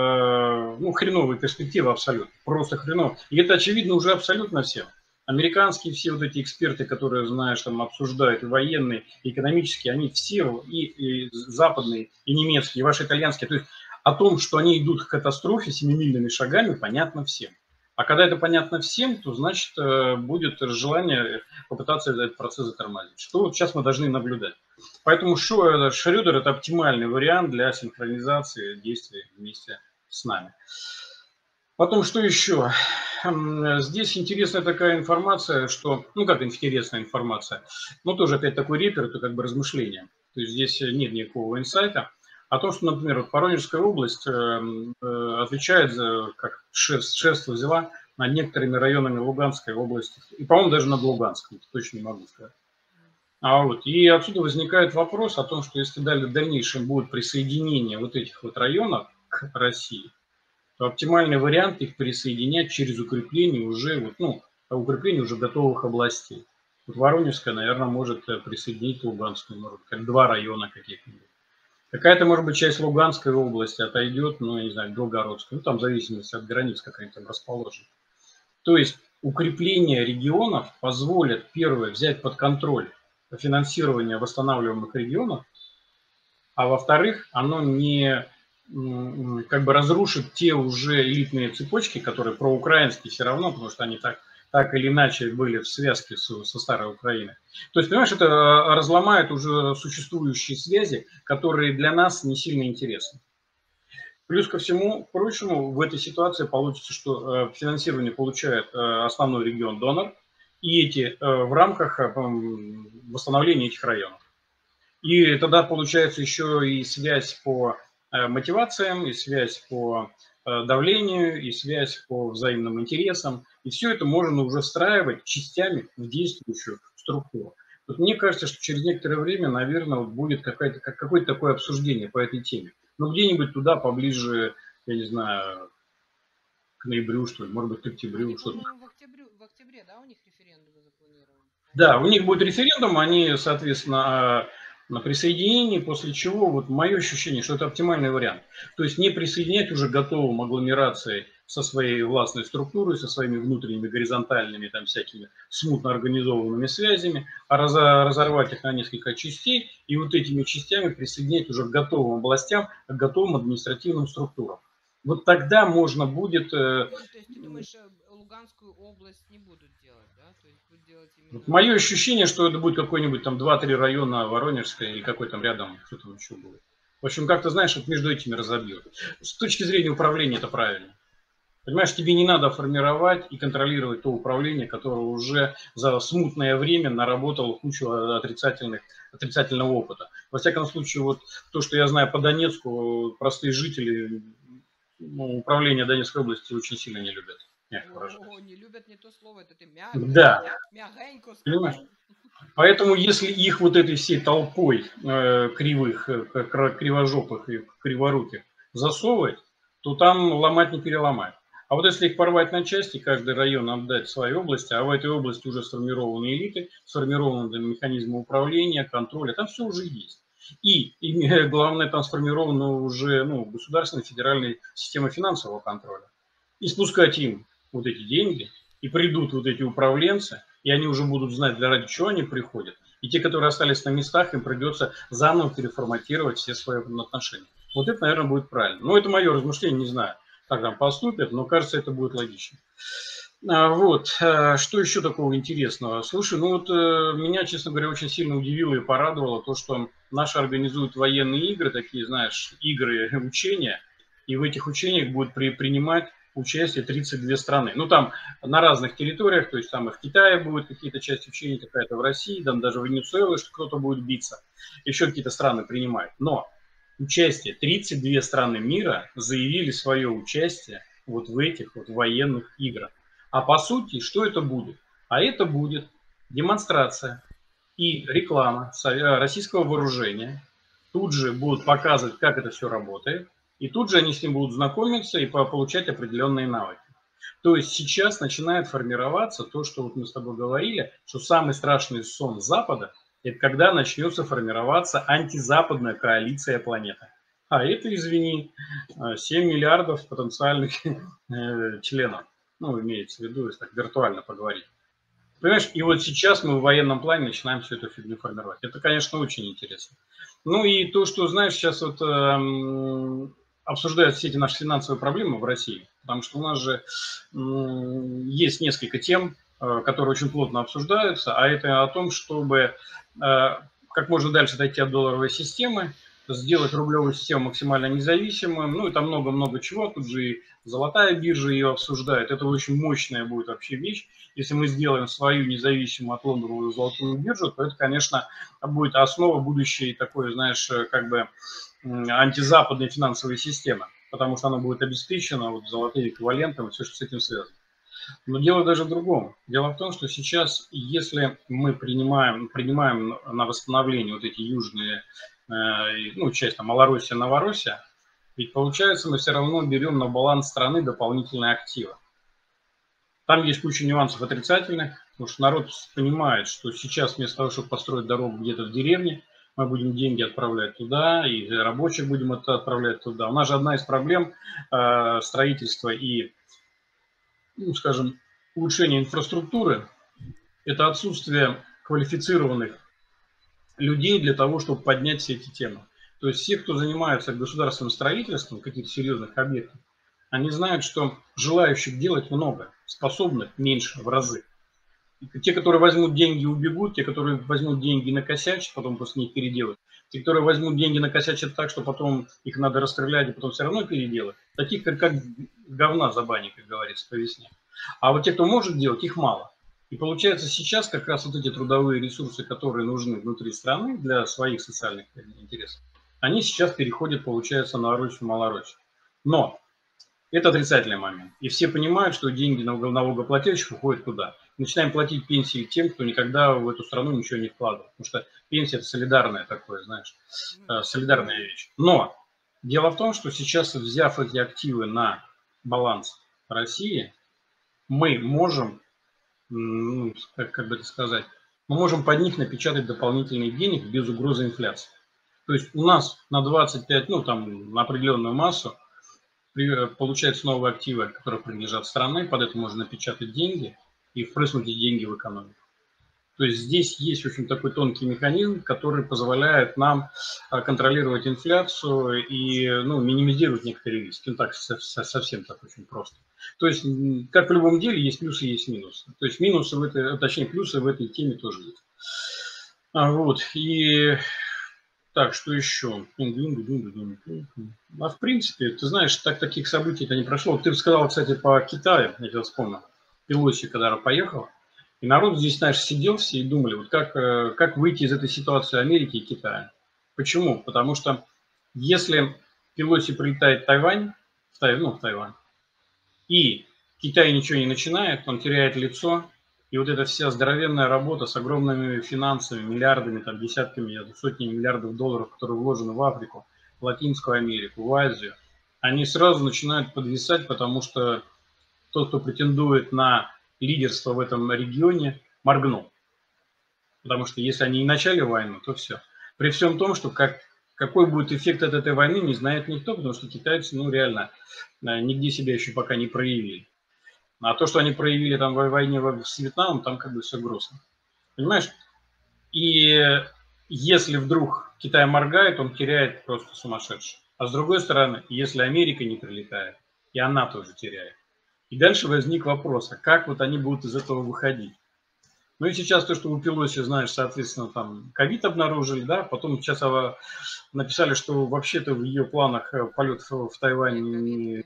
э, ну, хреновые перспективы абсолютно. Просто хреново. И это очевидно уже абсолютно всем. Американские все вот эти эксперты, которые, знаешь, там обсуждают, и военные, и экономические, они все, и, и западные, и немецкие, и ваши итальянские. То есть о том, что они идут к катастрофе семимильными шагами, понятно всем. А когда это понятно всем, то значит будет желание попытаться этот процесс затормозить. Что вот сейчас мы должны наблюдать. Поэтому Шредер – это оптимальный вариант для синхронизации действий вместе с нами. Потом, что еще? Здесь интересная такая информация, что, ну как интересная информация, ну тоже опять такой репер, это как бы размышление. То есть здесь нет никакого инсайта. О том, что, например, вот Воронежская область э, э, отвечает за, как шефство взяла над некоторыми районами Луганской области, и, по-моему, даже над Луганском, точно не могу сказать. А вот, и отсюда возникает вопрос о том, что если в дальнейшем будет присоединение вот этих вот районов к России, то оптимальный вариант их присоединять через укрепление уже, вот, ну, укрепление уже готовых областей. Вот Воронежская, наверное, может присоединить Луганскую, может, как два района каких-нибудь. Какая-то, может быть, часть Луганской области отойдет, ну, не знаю, Белгородской, ну, там в зависимости от границ, как они там расположены. То есть укрепление регионов позволит, первое, взять под контроль финансирование восстанавливаемых регионов, а во-вторых, оно не как бы разрушит те уже элитные цепочки, которые проукраинские все равно, потому что они так, так или иначе были в связке со, со старой Украиной. То есть, понимаешь, это разломает уже существующие связи, которые для нас не сильно интересны. Плюс ко всему прочему, в этой ситуации получится, что финансирование получает основной регион-донор, и эти в рамках восстановления этих районов. И тогда получается еще и связь по мотивациям, и связь по давлению, и связь по взаимным интересам. И все это можно уже встраивать частями в действующую структуру. Вот мне кажется, что через некоторое время, наверное, вот будет какое-то какое-то такое обсуждение по этой теме. Ну, где-нибудь туда поближе, я не знаю, к ноябрю, что ли, может быть, к октябрю. Они, что-то. по-моему, в октябре, в октябре, да, у них референдумы запланированы? Да, у них будет референдум, они, соответственно, на присоединении, после чего, вот мое ощущение, что это оптимальный вариант. То есть не присоединять уже готовым агломерацией со своей властной структурой, со своими внутренними горизонтальными там всякими смутно организованными связями, а разорвать их на несколько частей и вот этими частями присоединять уже к готовым областям, к готовым административным структурам. Вот тогда можно будет... То есть ты думаешь, Луганскую область не будут делать, да? То есть будут делать именно... Вот мое ощущение, что это будет какой-нибудь там два-три района Воронежской или какой там рядом, что там еще будет. В общем, как-то, знаешь, вот между этими разобьют. С точки зрения управления это правильно. Понимаешь, тебе не надо формировать и контролировать то управление, которое уже за смутное время наработало кучу отрицательных, отрицательного опыта. Во всяком случае, вот то, что я знаю по Донецку, простые жители ну, управления Донецкой области очень сильно не любят. О, не любят не то слово, это ты мягко, да. мягенько сказал. Поэтому если их вот этой всей толпой э, кривых, э, кривожопых и криворуких засовывать, то там ломать не переломать. А вот если их порвать на части, каждый район отдать своей области, а в этой области уже сформированы элиты, сформированы механизмы управления, контроля, там все уже есть. И, и главное, там сформирована уже ну, государственная федеральная система финансового контроля. И спускать им вот эти деньги, и придут вот эти управленцы, и они уже будут знать, для ради чего они приходят. И те, которые остались на местах, им придется заново переформатировать все свои отношения. Вот это, наверное, будет правильно. Но это мое размышление, не знаю, как там поступят, но кажется, это будет логично. А, вот, а, что еще такого интересного? Слушай, ну вот э, меня, честно говоря, очень сильно удивило и порадовало то, что наши организуют военные игры, такие, знаешь, игры учения, и в этих учениях будут при, принимать участие тридцать две страны. Ну, там на разных территориях, то есть там и в Китае будут какие-то части учений, какая-то в России, там даже в Венесуэле, что кто-то будет биться. Еще какие-то страны принимают. Но участие, тридцать две страны мира заявили свое участие вот в этих вот военных играх. А по сути, что это будет? А это будет демонстрация и реклама российского вооружения. Тут же будут показывать, как это все работает. И тут же они с ним будут знакомиться и получать определенные навыки. То есть сейчас начинает формироваться то, что вот мы с тобой говорили, что самый страшный сон Запада – это когда начнется формироваться антизападная коалиция планеты. А это, извини, семь миллиардов потенциальных членов. Ну, имеется в виду, если так виртуально поговорить. Понимаешь, и вот сейчас мы в военном плане начинаем всю эту фигню формировать. Это, конечно, очень интересно. Ну и то, что, знаешь, сейчас вот эм, обсуждают все эти наши финансовые проблемы в России, потому что у нас же эм, есть несколько тем, э, которые очень плотно обсуждаются, а это о том, чтобы э, как можно дальше дойти от долларовой системы, сделать рублевую систему максимально независимой, ну и там много-много чего, тут же и золотая биржа ее обсуждает, это очень мощная будет вообще вещь. Если мы сделаем свою независимую от лондоновую золотую биржу, то это, конечно, будет основа будущей такой, знаешь, как бы антизападной финансовой системы, потому что она будет обеспечена вот золотым эквивалентом и все, что с этим связано. Но дело даже в другом. Дело в том, что сейчас, если мы принимаем, принимаем на восстановление вот эти южные, ну, часть там Малороссия, Новороссия, ведь получается мы все равно берем на баланс страны дополнительные активы. Там есть куча нюансов отрицательных, потому что народ понимает, что сейчас вместо того, чтобы построить дорогу где-то в деревне, мы будем деньги отправлять туда, и рабочих будем это отправлять туда. У нас же одна из проблем э, строительства и, ну, скажем, улучшения инфраструктуры – это отсутствие квалифицированных людей для того, чтобы поднять все эти темы. То есть все, кто занимается государственным строительством каких-то серьезных объектов, они знают, что желающих делать много, способных меньше в разы. И те, которые возьмут деньги, убегут, те, которые возьмут деньги накосячат, потом после них переделают. Те, которые возьмут деньги накосячат так, что потом их надо расстрелять, и потом все равно переделать. Таких, как, как говна за баней, как говорится, по весне. А вот те, кто может делать, их мало. И получается сейчас как раз вот эти трудовые ресурсы, которые нужны внутри страны для своих социальных интересов, они сейчас переходят, получается, на Русь, Малороссию. Но это отрицательный момент. И все понимают, что деньги налогоплательщиков уходят туда. Начинаем платить пенсии тем, кто никогда в эту страну ничего не вкладывал. Потому что пенсия – это солидарное такое, знаешь, солидарная вещь. Но дело в том, что сейчас, взяв эти активы на баланс России, мы можем, ну, как, как бы это сказать, мы можем под них напечатать дополнительные денег без угрозы инфляции. То есть у нас на двадцать пять, ну там на определенную массу получаются новые активы, которые принадлежат стране, под это можно напечатать деньги и впрыснуть эти деньги в экономику. То есть здесь есть очень такой тонкий механизм, который позволяет нам контролировать инфляцию и, ну, минимизировать некоторые риски. Ну так, совсем так очень просто. То есть, как в любом деле, есть плюсы и есть минусы. То есть минусы в этой, точнее плюсы в этой теме тоже есть. А вот, и... Так, что еще? А в принципе, ты знаешь, так таких событий-то не прошло. Ты сказал, кстати, по Китаю, я тебя вспомнил. Пелоси, когда поехал, и народ здесь, знаешь, сидел все и думали, вот как, как выйти из этой ситуации Америки и Китая. Почему? Потому что если Пелоси прилетает в Тайвань, в Тай, ну, в Тайвань, и Китай ничего не начинает, он теряет лицо, И вот эта вся здоровенная работа с огромными финансами, миллиардами, там, десятками, сотнями миллиардов долларов, которые вложены в Африку, в Латинскую Америку, в Азию, они сразу начинают подвисать, потому что тот, кто претендует на лидерство в этом регионе, моргнул. Потому что если они и начали войну, то все. При всем том, что как, какой будет эффект от этой войны, не знает никто, потому что китайцы, ну, реально, нигде себя еще пока не проявили. А то, что они проявили там в войне с Вьетнамом, там как бы все грустно. Понимаешь? И если вдруг Китай моргает, он теряет просто сумасшедший. А с другой стороны, если Америка не прилетает, и она тоже теряет. И дальше возник вопрос, а как вот они будут из этого выходить? Ну и сейчас то, что у Пелоси, знаешь, соответственно, там ковид обнаружили, да, потом сейчас написали, что вообще-то в ее планах полет в Тайвань не...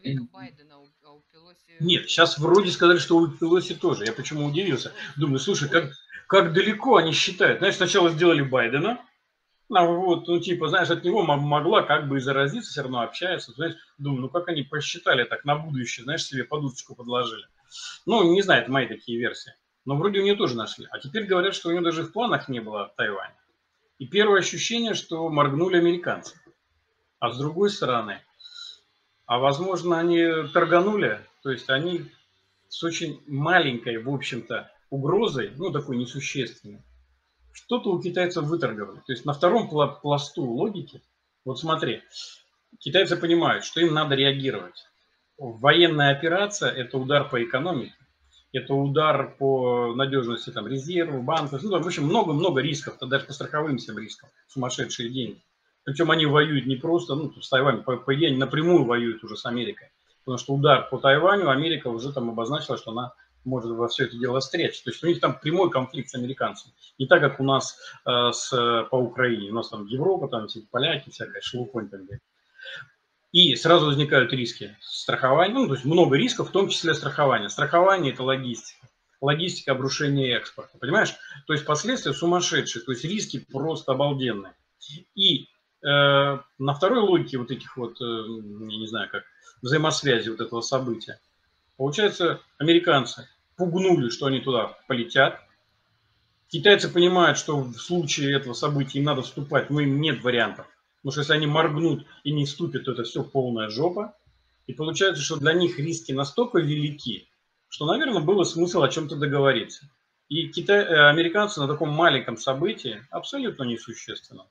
Нет, сейчас вроде сказали, что у Пелоси тоже. Я почему удивился? Думаю, слушай, как, как далеко они считают. Знаешь, сначала сделали Байдена, ну, вот, ну, типа, знаешь, от него могла как бы и заразиться, все равно общается. Знаешь, думаю, ну как они посчитали так на будущее, знаешь, себе подушечку подложили. Ну, не знаю, это мои такие версии. Но вроде у нее тоже нашли. А теперь говорят, что у нее даже в планах не было Тайвань. И первое ощущение, что моргнули американцы. А с другой стороны, а возможно, они торганули, то есть они с очень маленькой, в общем-то, угрозой, ну, такой несущественной, что-то у китайцев выторговали. То есть на втором пласту логики, вот смотри, китайцы понимают, что им надо реагировать. Военная операция – это удар по экономике. Это удар по надежности там, резервов, банков. Ну, в общем, много-много рисков, даже по страховым всем рискам. Сумасшедшие деньги. Причем они воюют не просто, ну, с Тайванем, по, по идее, они напрямую воюют уже с Америкой. Потому что удар по Тайваню, Америка уже там обозначила, что она может во все это дело стрячь. То есть у них там прямой конфликт с американцами. Не так, как у нас э, с, по Украине. У нас там Европа, там типа поляки, всякая шелупонь так далее. И сразу возникают риски страхования, ну, то есть много рисков, в том числе страхования. Страхование – это логистика. Логистика обрушения экспорта, понимаешь? То есть последствия сумасшедшие, то есть риски просто обалденные. И э, на второй логике вот этих вот, э, я не знаю как, взаимосвязи вот этого события, получается, американцы пугнули, что они туда полетят. Китайцы понимают, что в случае этого события им надо вступать, но им нет вариантов. Потому что если они моргнут и не вступят, то это все полная жопа. И получается, что для них риски настолько велики, что, наверное, было смысл о чем-то договориться. И Китай, американцы на таком маленьком событии, абсолютно несущественном,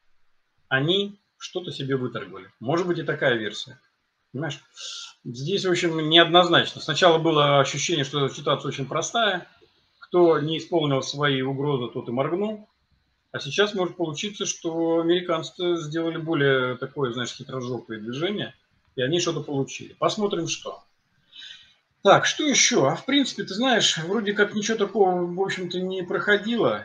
они что-то себе выторговали. Может быть и такая версия. Понимаешь? Здесь, в общем, неоднозначно. Сначала было ощущение, что ситуация очень простая. Кто не исполнил свои угрозы, тот и моргнул. А сейчас может получиться, что американцы сделали более такое, знаешь, хитрожопое движение, и они что-то получили. Посмотрим, что. Так, что еще? А в принципе, ты знаешь, вроде как ничего такого, в общем-то, не проходило.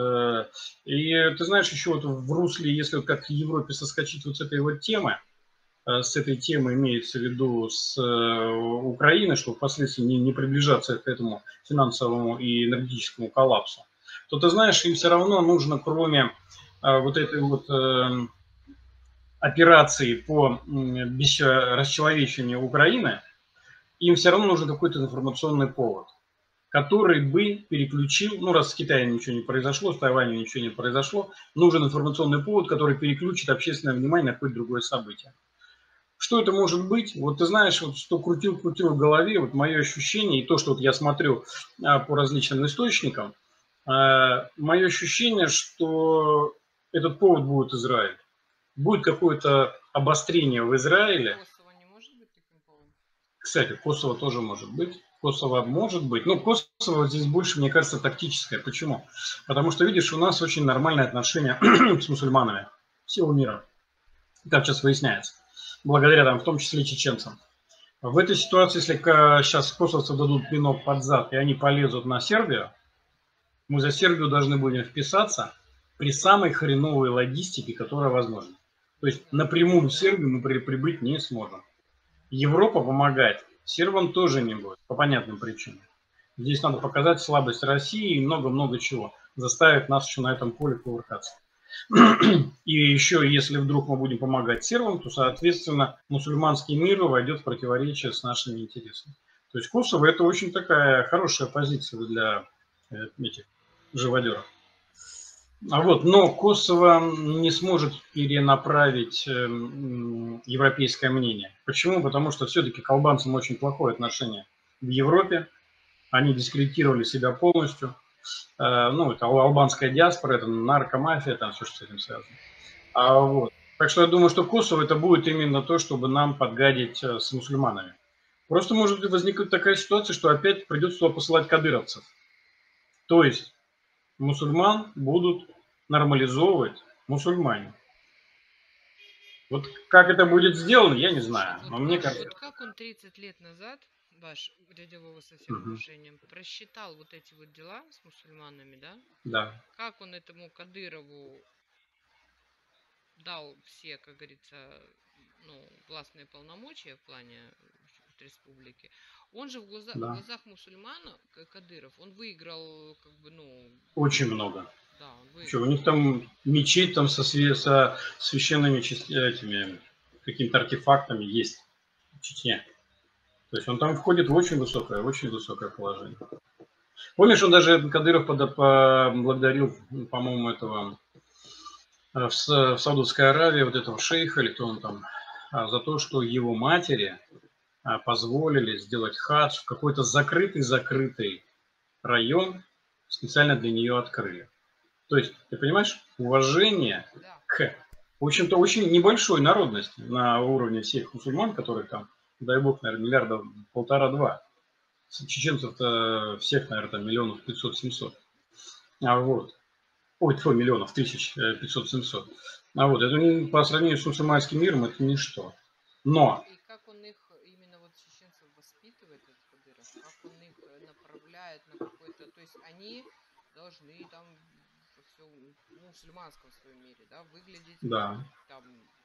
И ты знаешь, еще вот в русле, если вот как в Европе соскочить вот с этой вот темы, с этой темы имеется в виду с Украины, чтобы впоследствии не, не приближаться к этому финансовому и энергетическому коллапсу, то ты знаешь, им все равно нужно, кроме а, вот этой вот э, операции по э, расчеловечению Украины, им все равно нужен какой-то информационный повод, который бы переключил, ну раз с Китаем ничего не произошло, с Тайванем ничего не произошло, нужен информационный повод, который переключит общественное внимание на какое-то другое событие. Что это может быть? Вот ты знаешь, вот что крутил-крутил в голове, вот мое ощущение, и то, что вот я смотрю а, по различным источникам, мое ощущение, что этот повод будет Израиль. Будет какое-то обострение в Израиле. Косово не может быть таким поводом? Кстати, Косово тоже может быть. Косово может быть. Но Косово здесь больше, мне кажется, тактическое. Почему? Потому что, видишь, у нас очень нормальные отношения с мусульманами всего мира. Как сейчас выясняется. Благодаря, там, в том числе, чеченцам. В этой ситуации, если сейчас косовцам дадут пинок под зад, и они полезут на Сербию, мы за Сербию должны будем вписаться при самой хреновой логистике, которая возможна. То есть напрямую в Сербию мы прибыть не сможем. Европа помогать сербам тоже не будет, по понятным причинам. Здесь надо показать слабость России и много-много чего. Заставить нас еще на этом поле кувыркаться. И еще, если вдруг мы будем помогать сербам, то, соответственно, мусульманский мир войдет в противоречие с нашими интересами. То есть Косово – это очень такая хорошая позиция для этих живодеров. А вот, но Косово не сможет перенаправить европейское мнение. Почему? Потому что все-таки к албанцам очень плохое отношение в Европе. Они дискредитировали себя полностью. Ну, это албанская диаспора, это наркомафия, там все, что с этим связано. А вот. Так что я думаю, что Косово это будет именно то, чтобы нам подгадить с мусульманами. Просто может возникнуть такая ситуация, что опять придется туда посылать кадыровцев. То есть мусульман будут нормализовывать мусульмане. Вот как это будет сделано, я не знаю. Вот Но как, мне кажется... вот как он тридцать лет назад, ваш дядя Вова, со всем Угу. уважением, просчитал вот эти вот дела с мусульманами, да? Да. Как он этому Кадырову дал все, как говорится, ну, властные полномочия в плане республики. Он же в, глаза, Да. в глазах мусульман, Кадыров, он выиграл, как бы, ну... Очень много. Да, он выиграл. Что, у них там мечеть там со, со священными этими какими-то артефактами есть в Чечне. То есть он там входит в очень высокое, очень высокое положение. Помнишь, он даже Кадыров поблагодарил, по-моему, этого в Саудовской Аравии, вот этого шейха, или кто он там, за то, что его матери позволили сделать хадж в какой-то закрытый-закрытый район, специально для нее открыли. То есть, ты понимаешь, уважение Да. к, в общем-то, очень небольшой народности на уровне всех мусульман, которых там, дай бог, наверное, миллиарда полтора-два. Чеченцев-то всех, наверное, там миллионов пятьсот-семьсот. А вот. Ой, тьфу, миллионов, тысяч пятьсот-семьсот. А вот, это по сравнению с мусульманским миром, это ничто. Но... И как он их, именно вот чеченцев воспитывает, этот Кадыров, как он их направляет на какой-то... То есть они должны там во всем мусульманском своем мире, да, выглядеть Да. там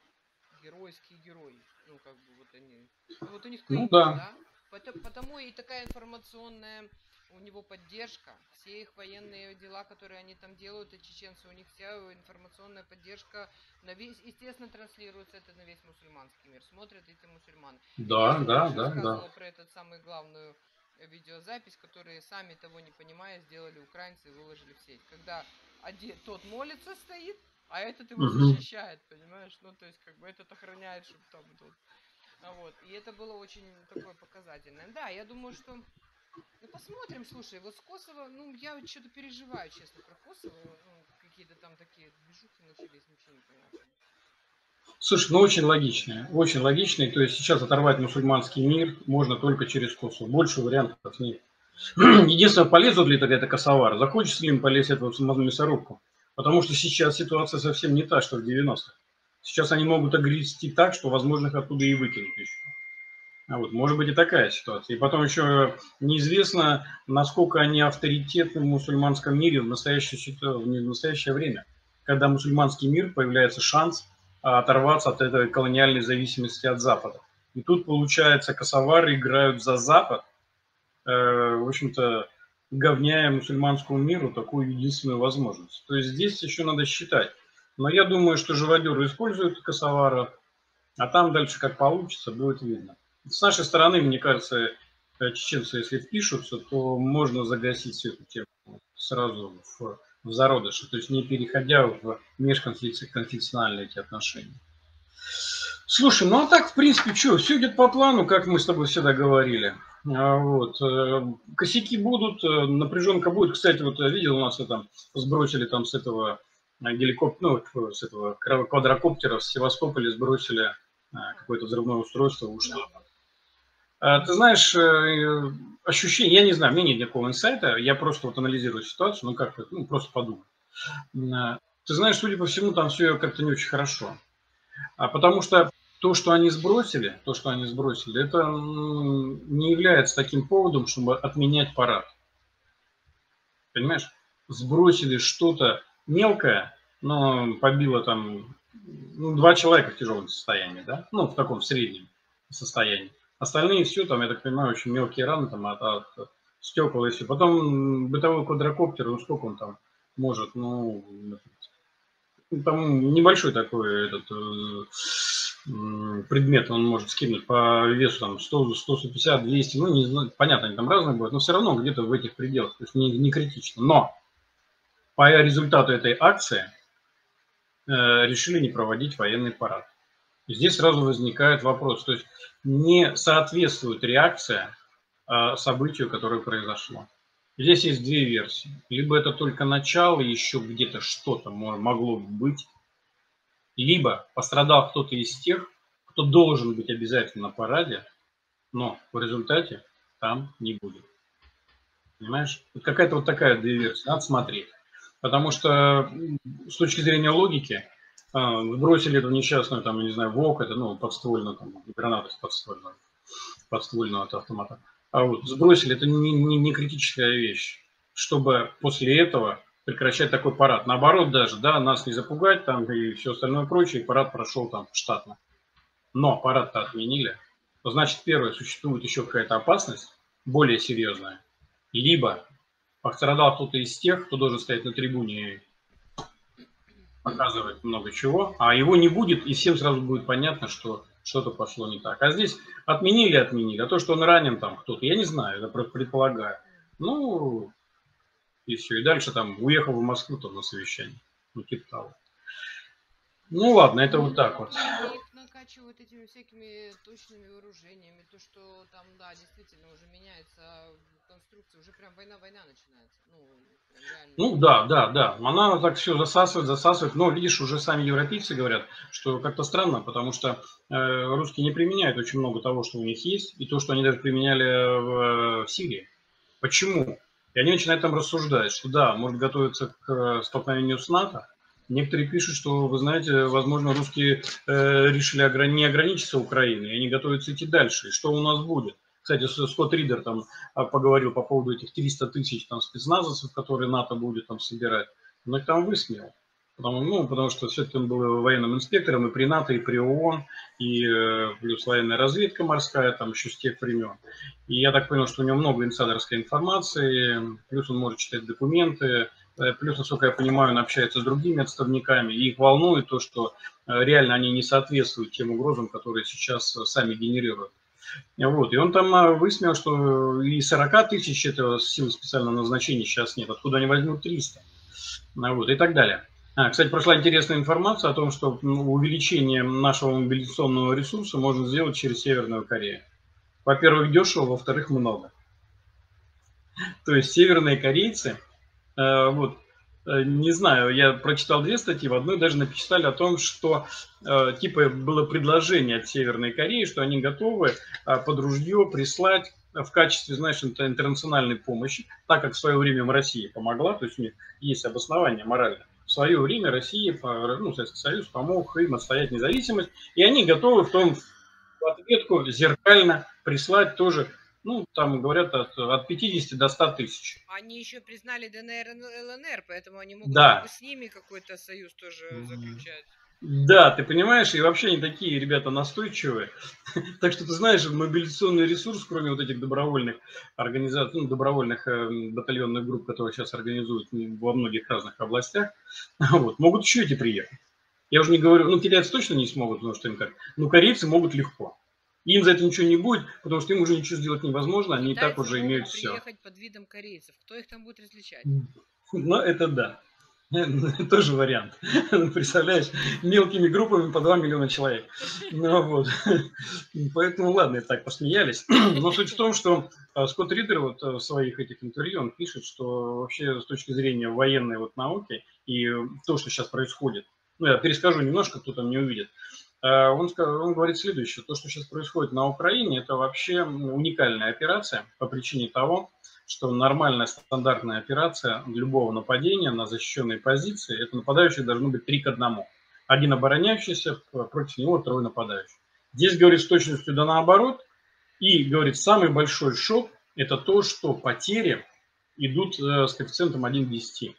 геройский герой. Ну, как бы вот они... Ну, вот у них Ну, имидж, да. да? Потому, потому и такая информационная у него поддержка. Все их военные дела, которые они там делают, и чеченцы, у них вся информационная поддержка на весь, естественно, транслируется это на весь мусульманский мир. Смотрят эти мусульмане. Да, Я да, уже да, рассказывала да. про эту самую главную видеозапись, которые сами того не понимая сделали украинцы и выложили в сеть. Когда один, тот молится стоит, а этот его Угу. защищает, понимаешь? Ну, то есть, как бы этот охраняет, чтобы там тут. А вот. И это было очень такое показательное. Да, я думаю, что... Ну, посмотрим, слушай, вот с Косово, ну, я вот что-то переживаю, честно, про Косово. Ну, какие-то там такие движухи начались, ничего не понятно. Слушай, ну очень логичные, очень логичные. То есть сейчас оторвать мусульманский мир можно только через Косово. Больше вариантов нет. Единственное, полезут ли тогда это косовары, захочется ли им полезть эту мясорубку. Потому что сейчас ситуация совсем не та, что в девяностых. Сейчас они могут огрести так, что, возможно, их оттуда и выкинут еще. А вот, может быть и такая ситуация. И потом еще неизвестно, насколько они авторитетны в мусульманском мире в настоящее, в настоящее время, когда мусульманский мир появляется шанс оторваться от этой колониальной зависимости от Запада. И тут, получается, косовары играют за Запад, э, в общем-то, говняя мусульманскому миру такую единственную возможность. То есть здесь еще надо считать. Но я думаю, что живодеры используют косоваров, а там дальше как получится, будет видно. С нашей стороны, мне кажется, чеченцы, если впишутся, то можно загасить всю эту тему сразу в, в зародыше, то есть не переходя в межконфессиональные эти отношения. Слушай, ну а так, в принципе, что, все идет по плану, как мы с тобой всегда говорили. Вот. Косяки будут, напряженка будет. Кстати, вот видел, у нас это сбросили там с этого геликоптера, ну, с этого квадрокоптера в Севастополе сбросили какое-то взрывное устройство, ушло. Ты знаешь, ощущение, я не знаю, у меня нет никакого инсайта, я просто вот анализирую ситуацию, ну как-то, ну просто подумал. Ты знаешь, судя по всему, там все как-то не очень хорошо. А потому что то, что они сбросили, то, что они сбросили, это не является таким поводом, чтобы отменять парад. Понимаешь? Сбросили что-то мелкое, но побило там ну, два человека в тяжелом состоянии, да? Ну, в таком среднем состоянии. Остальные все, там, я так понимаю, очень мелкие раны там от, от стекол и все. Потом бытовой квадрокоптер, ну сколько он там может, ну, там небольшой такой этот предмет он может скинуть по весу там сто, сто пятьдесят, двести, ну, не знаю, понятно, они там разные будут, но все равно где-то в этих пределах, то есть не, не критично. Но по результату этой акции э, решили не проводить военный парад. Здесь сразу возникает вопрос, то есть не соответствует реакция э, событию, которое произошло. Здесь есть две версии. Либо это только начало, еще где-то что-то могло быть, либо пострадал кто-то из тех, кто должен быть обязательно на параде, но в результате там не будет. Понимаешь? Вот какая-то вот такая две версии. Надо смотреть. Потому что с точки зрения логики, бросили эту несчастную, там, я не знаю, ВОК, это, ну, подствольную, там, гранату с подствольного, подствольного от автомата. А вот сбросили, это не, не, не критическая вещь, чтобы после этого прекращать такой парад. Наоборот даже, да, нас не запугать там и все остальное прочее, и парад прошел там штатно. Но парад-то отменили. Значит, первое, существует еще какая-то опасность, более серьезная. Либо пострадал кто-то из тех, кто должен стоять на трибуне и показывать много чего, а его не будет, и всем сразу будет понятно, что что-то пошло не так. А здесь отменили, отменили. А то, что он ранен там кто-то, я не знаю, я предполагаю. Ну, и все. И дальше там уехал в Москву там на совещание. Ну, типа того. Ну ладно, это вот так вот. Их накачивают этими всякими точными вооружениями. То, что там, да, действительно уже меняется конструкция, уже прям война-война начинается. Ну, реально. Ну да, да, да. Она так все засасывает, засасывает. Но видишь, уже сами европейцы говорят, что как-то странно, потому что э, русские не применяют очень много того, что у них есть, и то, что они даже применяли в, в Сирии. Почему? И они начинают там рассуждать, что да, может готовиться к столкновению с НАТО. Некоторые пишут, что, вы знаете, возможно, русские э, решили ограни- не ограничиться Украиной, и они готовятся идти дальше. И что у нас будет? Кстати, Скотт Ридер там поговорил по поводу этих триста тысяч там спецназовцев, которые НАТО будет там собирать. Но их там высмеял. Потому, ну, потому что все-таки он был военным инспектором и при НАТО, и при ООН, и э, плюс военная разведка морская, там еще с тех времен. И я так понял, что у него много инсайдерской информации, плюс он может читать документы, плюс, насколько я понимаю, он общается с другими отставниками, и их волнует то, что реально они не соответствуют тем угрозам, которые сейчас сами генерируют. Вот. И он там высмеял, что и сорок тысяч этого сил специального назначения сейчас нет, откуда они возьмут триста, вот, и так далее. А, кстати, прошла интересная информация о том, что увеличение нашего мобилизационного ресурса можно сделать через Северную Корею. Во-первых, дешево, во-вторых, много. То есть северные корейцы, э, вот, э, не знаю, я прочитал две статьи, в одной даже написали о том, что э, типа было предложение от Северной Кореи, что они готовы э, под ружье прислать в качестве, знаешь, интернациональной помощи, так как в свое время Россия помогла, то есть у них есть обоснование моральное. В свое время Россия, ну, Советский Союз помог им отстоять независимость, и они готовы в том в ответку зеркально прислать тоже, ну, там говорят, от, от пятидесяти до ста тысяч. Они еще признали ДНР и ЛНР, поэтому они могут да. с ними какой-то союз тоже заключать. Да, ты понимаешь, и вообще они такие ребята настойчивые. Так что ты знаешь, мобилизационный ресурс, кроме вот этих добровольных организаций, ну, добровольных э, батальонных групп, которые сейчас организуют во многих разных областях, вот, могут еще эти приехать. Я уже не говорю, ну, китайцы точно не смогут, потому что им как, ну, корейцы могут легко. Им за это ничего не будет, потому что им уже ничего сделать невозможно, они Китайцы и так уже имеют все. Приехать под видом корейцев, кто их там будет различать? Ну, это да. Тоже вариант. Представляешь, мелкими группами по два миллиона человек. Ну, вот. Поэтому, ладно, так посмеялись. Но суть в том, что Скотт Ридер вот в своих этих интервью он пишет, что вообще с точки зрения военной вот науки и то, что сейчас происходит, ну, я перескажу немножко, кто там не увидит. Он, он говорит следующее. То, что сейчас происходит на Украине, это вообще уникальная операция по причине того, что нормальная стандартная операция любого нападения на защищенные позиции, это нападающих должно быть три к одному. Один обороняющийся, против него трое нападающих. Здесь, говорит, с точностью да наоборот. И, говорит, самый большой шок – это то, что потери идут с коэффициентом один к десяти.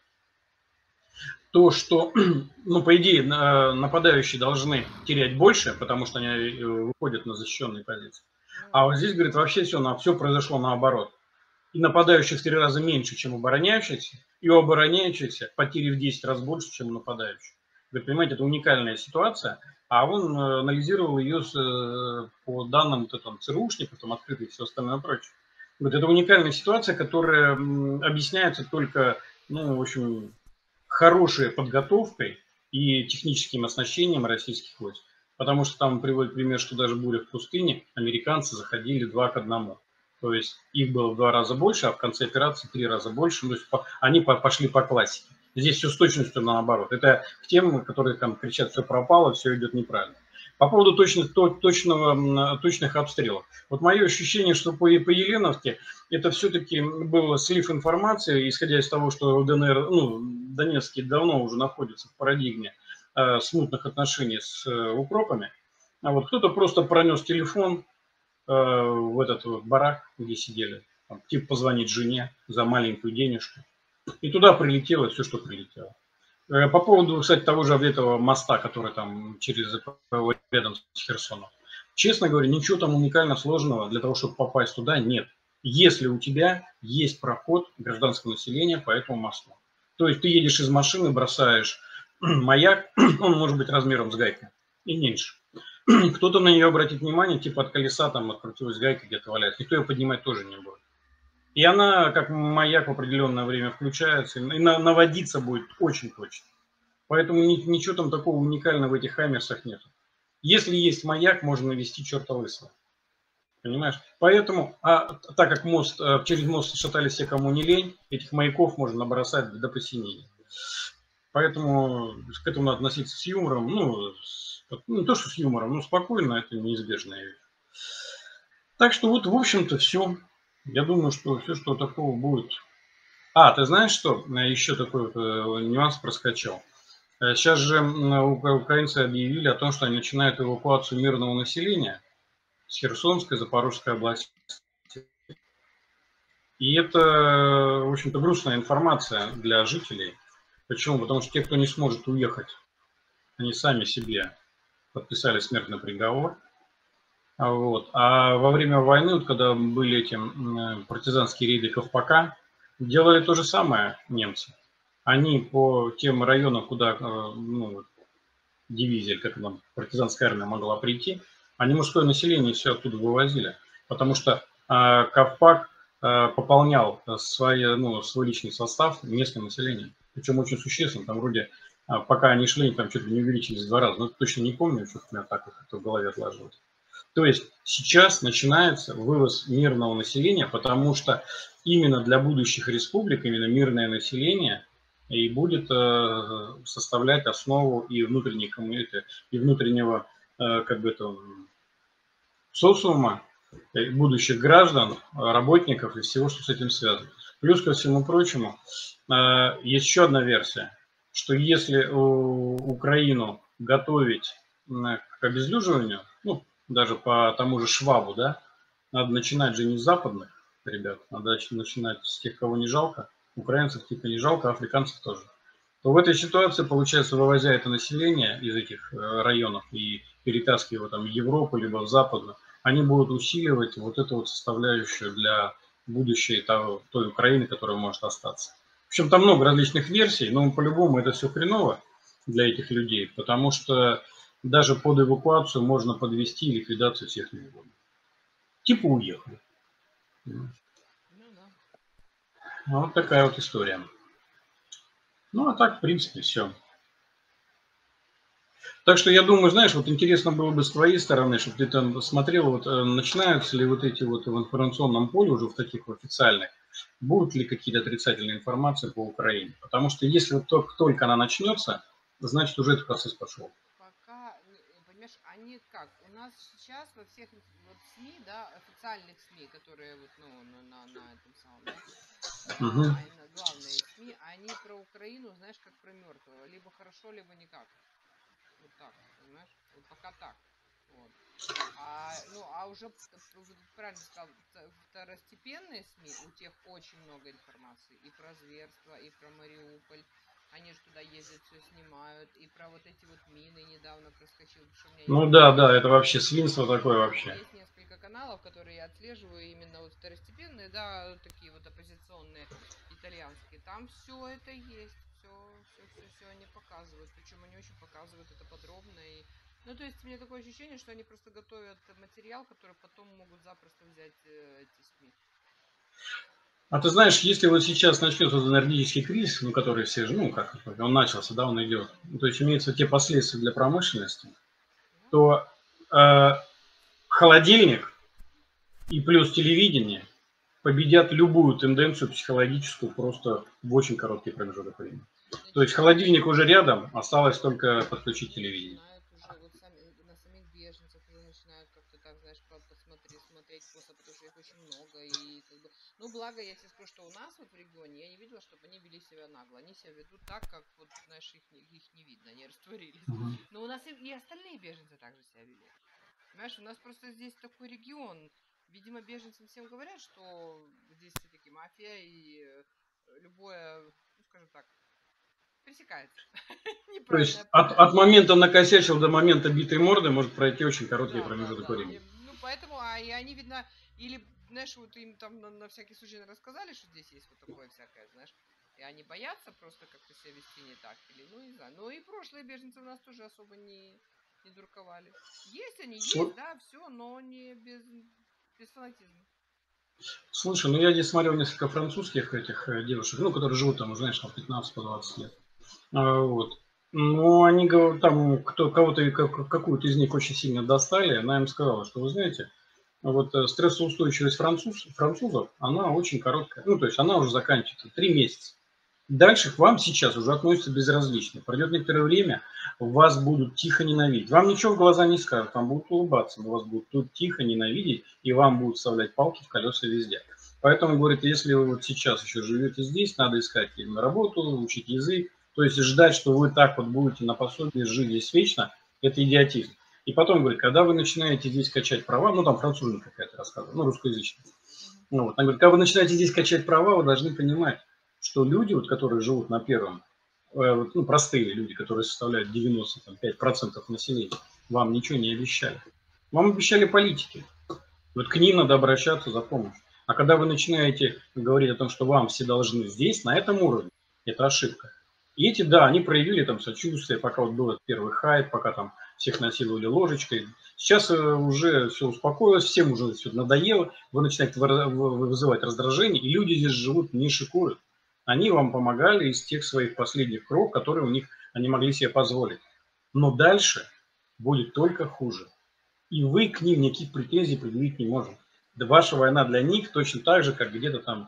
То, что, ну, по идее, нападающие должны терять больше, потому что они выходят на защищенные позиции. А вот здесь, говорит, вообще все, на, все произошло наоборот. И нападающих в три раза меньше, чем обороняющихся, и у обороняющихся потери в десять раз больше, чем у нападающих. Вы понимаете, это уникальная ситуация. а он э, анализировал ее с, э, по данным вот этого ЦРУшников, там открытых и все остальное прочее. Вот это уникальная ситуация, которая м, объясняется только, ну, в общем, хорошей подготовкой и техническим оснащением российских войск. Потому что там приводит пример, что даже буря в пустыне, американцы заходили два к одному. То есть их было в два раза больше, а в конце операции три раза больше. То есть по, они по, пошли по классике. Здесь все с точностью наоборот. Это к тем, которые там кричат, все пропало, все идет неправильно. По поводу точных, то, точного, точных обстрелов. Вот мое ощущение, что по, по Еленовке это все-таки был слив информации, исходя из того, что ДНР, ну, Донецкий давно уже находится в парадигме э, смутных отношений с э, укропами. А вот кто-то просто пронес телефон э, в этот вот барак, где сидели, там, типа позвонить жене за маленькую денежку. И туда прилетело все, что прилетело. Э, По поводу, кстати, того же этого моста, который там через рядом с Херсоном. Честно говоря, ничего там уникально сложного для того, чтобы попасть туда, нет. Если у тебя есть проход гражданского населения по этому мосту. То есть ты едешь из машины, бросаешь маяк, он может быть размером с гайкой и меньше. Кто-то на нее обратит внимание, типа от колеса там открутилась гайка, где-то валяется. Никто ее поднимать тоже не будет. И она, как маяк, в определенное время включается, и наводиться будет очень точно. Поэтому ничего там такого уникального в этих Хаймерсах нет. Если есть маяк, можно навести черта лысого. Понимаешь? Поэтому, а так как мост, через мост шатались все, кому не лень, этих маяков можно набросать до посинения. Поэтому к этому надо относиться с юмором. Ну, с, ну, не то, что с юмором, но спокойно, это неизбежная вещь. Так что вот, в общем-то, все. Я думаю, что все, что такого будет. А, ты знаешь что? Еще такой вот нюанс проскочил. Сейчас же украинцы объявили о том, что они начинают эвакуацию мирного населения с Херсонской, Запорожской области. И это, в общем-то, грустная информация для жителей. Почему? Потому что те, кто не сможет уехать, они сами себе подписали смертный приговор. А Вот. А во время войны, вот, когда были эти партизанские рейды Ковпака, делали то же самое немцы. Они по тем районам, куда ну, дивизия, как там партизанская армия могла прийти, они мужское население все оттуда вывозили. Потому что э, Ковпак э, пополнял свои, ну, свой личный состав местным населением. Причем очень существенно. Там вроде, э, пока они шли, они там что-то не увеличились в два раза. Но точно не помню, что у меня так вот в голове отложилось. То есть сейчас начинается вывоз мирного населения, потому что именно для будущих республик, именно мирное население и будет э, составлять основу и внутренней коммунити, и внутреннего э, как бы это, социума, э, будущих граждан, работников и всего, что с этим связано. Плюс ко всему прочему, э, есть еще одна версия, что если Украину готовить к обезлюживанию, ну, даже по тому же Швабу, да, надо начинать же не с западных ребят, надо начинать с тех, кого не жалко, украинцев типа не жалко, африканцев тоже. То в этой ситуации, получается, вывозя это население из этих районов и перетаскивая его там в Европу, либо в западную, они будут усиливать вот эту вот составляющую для будущей того, той Украины, которая может остаться. В общем, там много различных версий, но по-любому это все хреново для этих людей, потому что даже под эвакуацию можно подвести ликвидацию всех невольных. Типа уехали. Ну да. Вот такая вот история. Ну, а так, в принципе, все. Так что я думаю, знаешь, вот интересно было бы с твоей стороны, чтобы ты там смотрел, вот начинаются ли вот эти вот в информационном поле уже в таких официальных, будут ли какие-то отрицательные информации по Украине. Потому что если вот только, только она начнется, значит уже этот процесс пошел. Пока, понимаешь, они как, у нас сейчас во всех вот СМИ, да, официальных СМИ, которые вот, ну, на, на этом самом, да, Угу. а, главные СМИ, они про Украину, знаешь, как про мертвого, либо хорошо, либо никак. Вот так, понимаешь? Вот пока так. Вот. А, ну, а уже, правильно сказал, второстепенные СМИ, у тех очень много информации. И про зверство, и про Мариуполь. Они же туда ездят, все снимают. И про вот эти вот мины недавно проскочил. Ну да, да, это вообще свинство такое вообще. Есть несколько каналов, которые я отслеживаю, именно вот второстепенные, да, такие вот оппозиционные, итальянские. Там все это есть. Все, все, все, все они показывают. Причем они очень показывают это подробно и Ну, то есть, у меня такое ощущение, что они просто готовят материал, который потом могут запросто взять э, эти СМИ. А ты знаешь, если вот сейчас начнется энергетический кризис, ну, который все же, ну, как он начался, да, он идет, ну, то есть имеются те последствия для промышленности, Ну да. то э, холодильник и плюс телевидение победят любую тенденцию психологическую просто в очень короткий промежуток времени. То есть Начинают, холодильник уже рядом, осталось только подключить телевидение. начинают уже, вот сами, на самих беженцев уже начинают как-то так, знаешь, по- посмотреть, смотреть косо, потому что их очень много, и как бы, ну, благо, я тебе скажу, что у нас вот в регионе, я не видела, чтобы они вели себя нагло, они себя ведут так, как вот, знаешь, их, не- их не видно, они растворились. Мгм. Но у нас и, и остальные беженцы также себя вели. Понимаешь, у нас просто здесь такой регион, видимо, беженцам всем говорят, что здесь все-таки мафия и э, любое, ну, скажем так, пресекается. То есть Неправильное от, от момента накосячил до момента битой морды может пройти очень короткий Да, да, промежуток да. времени. И, ну, поэтому, а и они, видно, или, знаешь, вот им там на, на всякий случай рассказали, что здесь есть вот такое всякое, знаешь, и они боятся просто как-то себя вести не так, или, ну, не знаю. Ну, и прошлые беженцы у нас тоже особо не, не дурковали. Есть они, есть, Слу- да, все, но не без, без фанатизма. Слушай, ну я здесь смотрел несколько французских этих э, девушек, ну, которые живут там, знаешь, там пятнадцать по двадцать лет. А, вот. Ну, они говорят, там кто, кого-то, и как- какую-то из них очень сильно достали, она им сказала, что вы знаете, вот э, стрессоустойчивость француз, французов, она очень короткая. Ну, то есть она уже заканчивается три месяца. Дальше к вам сейчас уже относятся безразлично. Пройдет некоторое время, вас будут тихо ненавидеть. Вам ничего в глаза не скажут, вам будут улыбаться, но вас будут тут тихо ненавидеть, и вам будут вставлять палки в колеса везде. Поэтому, говорит, если вы вот сейчас еще живете здесь, надо искать именно работу, учить язык. То есть ждать, что вы так вот будете на пособии жить здесь вечно, это идиотизм. И потом, говорит, когда вы начинаете здесь качать права, ну там француженка какая-то рассказывала, ну русскоязычная. Мгм. Ну, вот, она говорит, когда вы начинаете здесь качать права, вы должны понимать, что люди, вот, которые живут на первом, э, вот, ну, простые люди, которые составляют девяносто пять процентов населения, вам ничего не обещали. Вам обещали политики. Вот к ним надо обращаться за помощью. А когда вы начинаете говорить о том, что вам все должны здесь, на этом уровне, это ошибка. И эти, да, они проявили там сочувствие, пока вот был этот первый хайп, пока там всех насиловали ложечкой. Сейчас э, уже все успокоилось, всем уже все надоело, вы начинаете выра- вы- вызывать раздражение, и люди здесь живут, не шикуют. Они вам помогали из тех своих последних кров, которые у них они могли себе позволить. Но дальше будет только хуже. И вы к ним никаких претензий предъявить не можете. Да ваша война для них точно так же, как где-то там,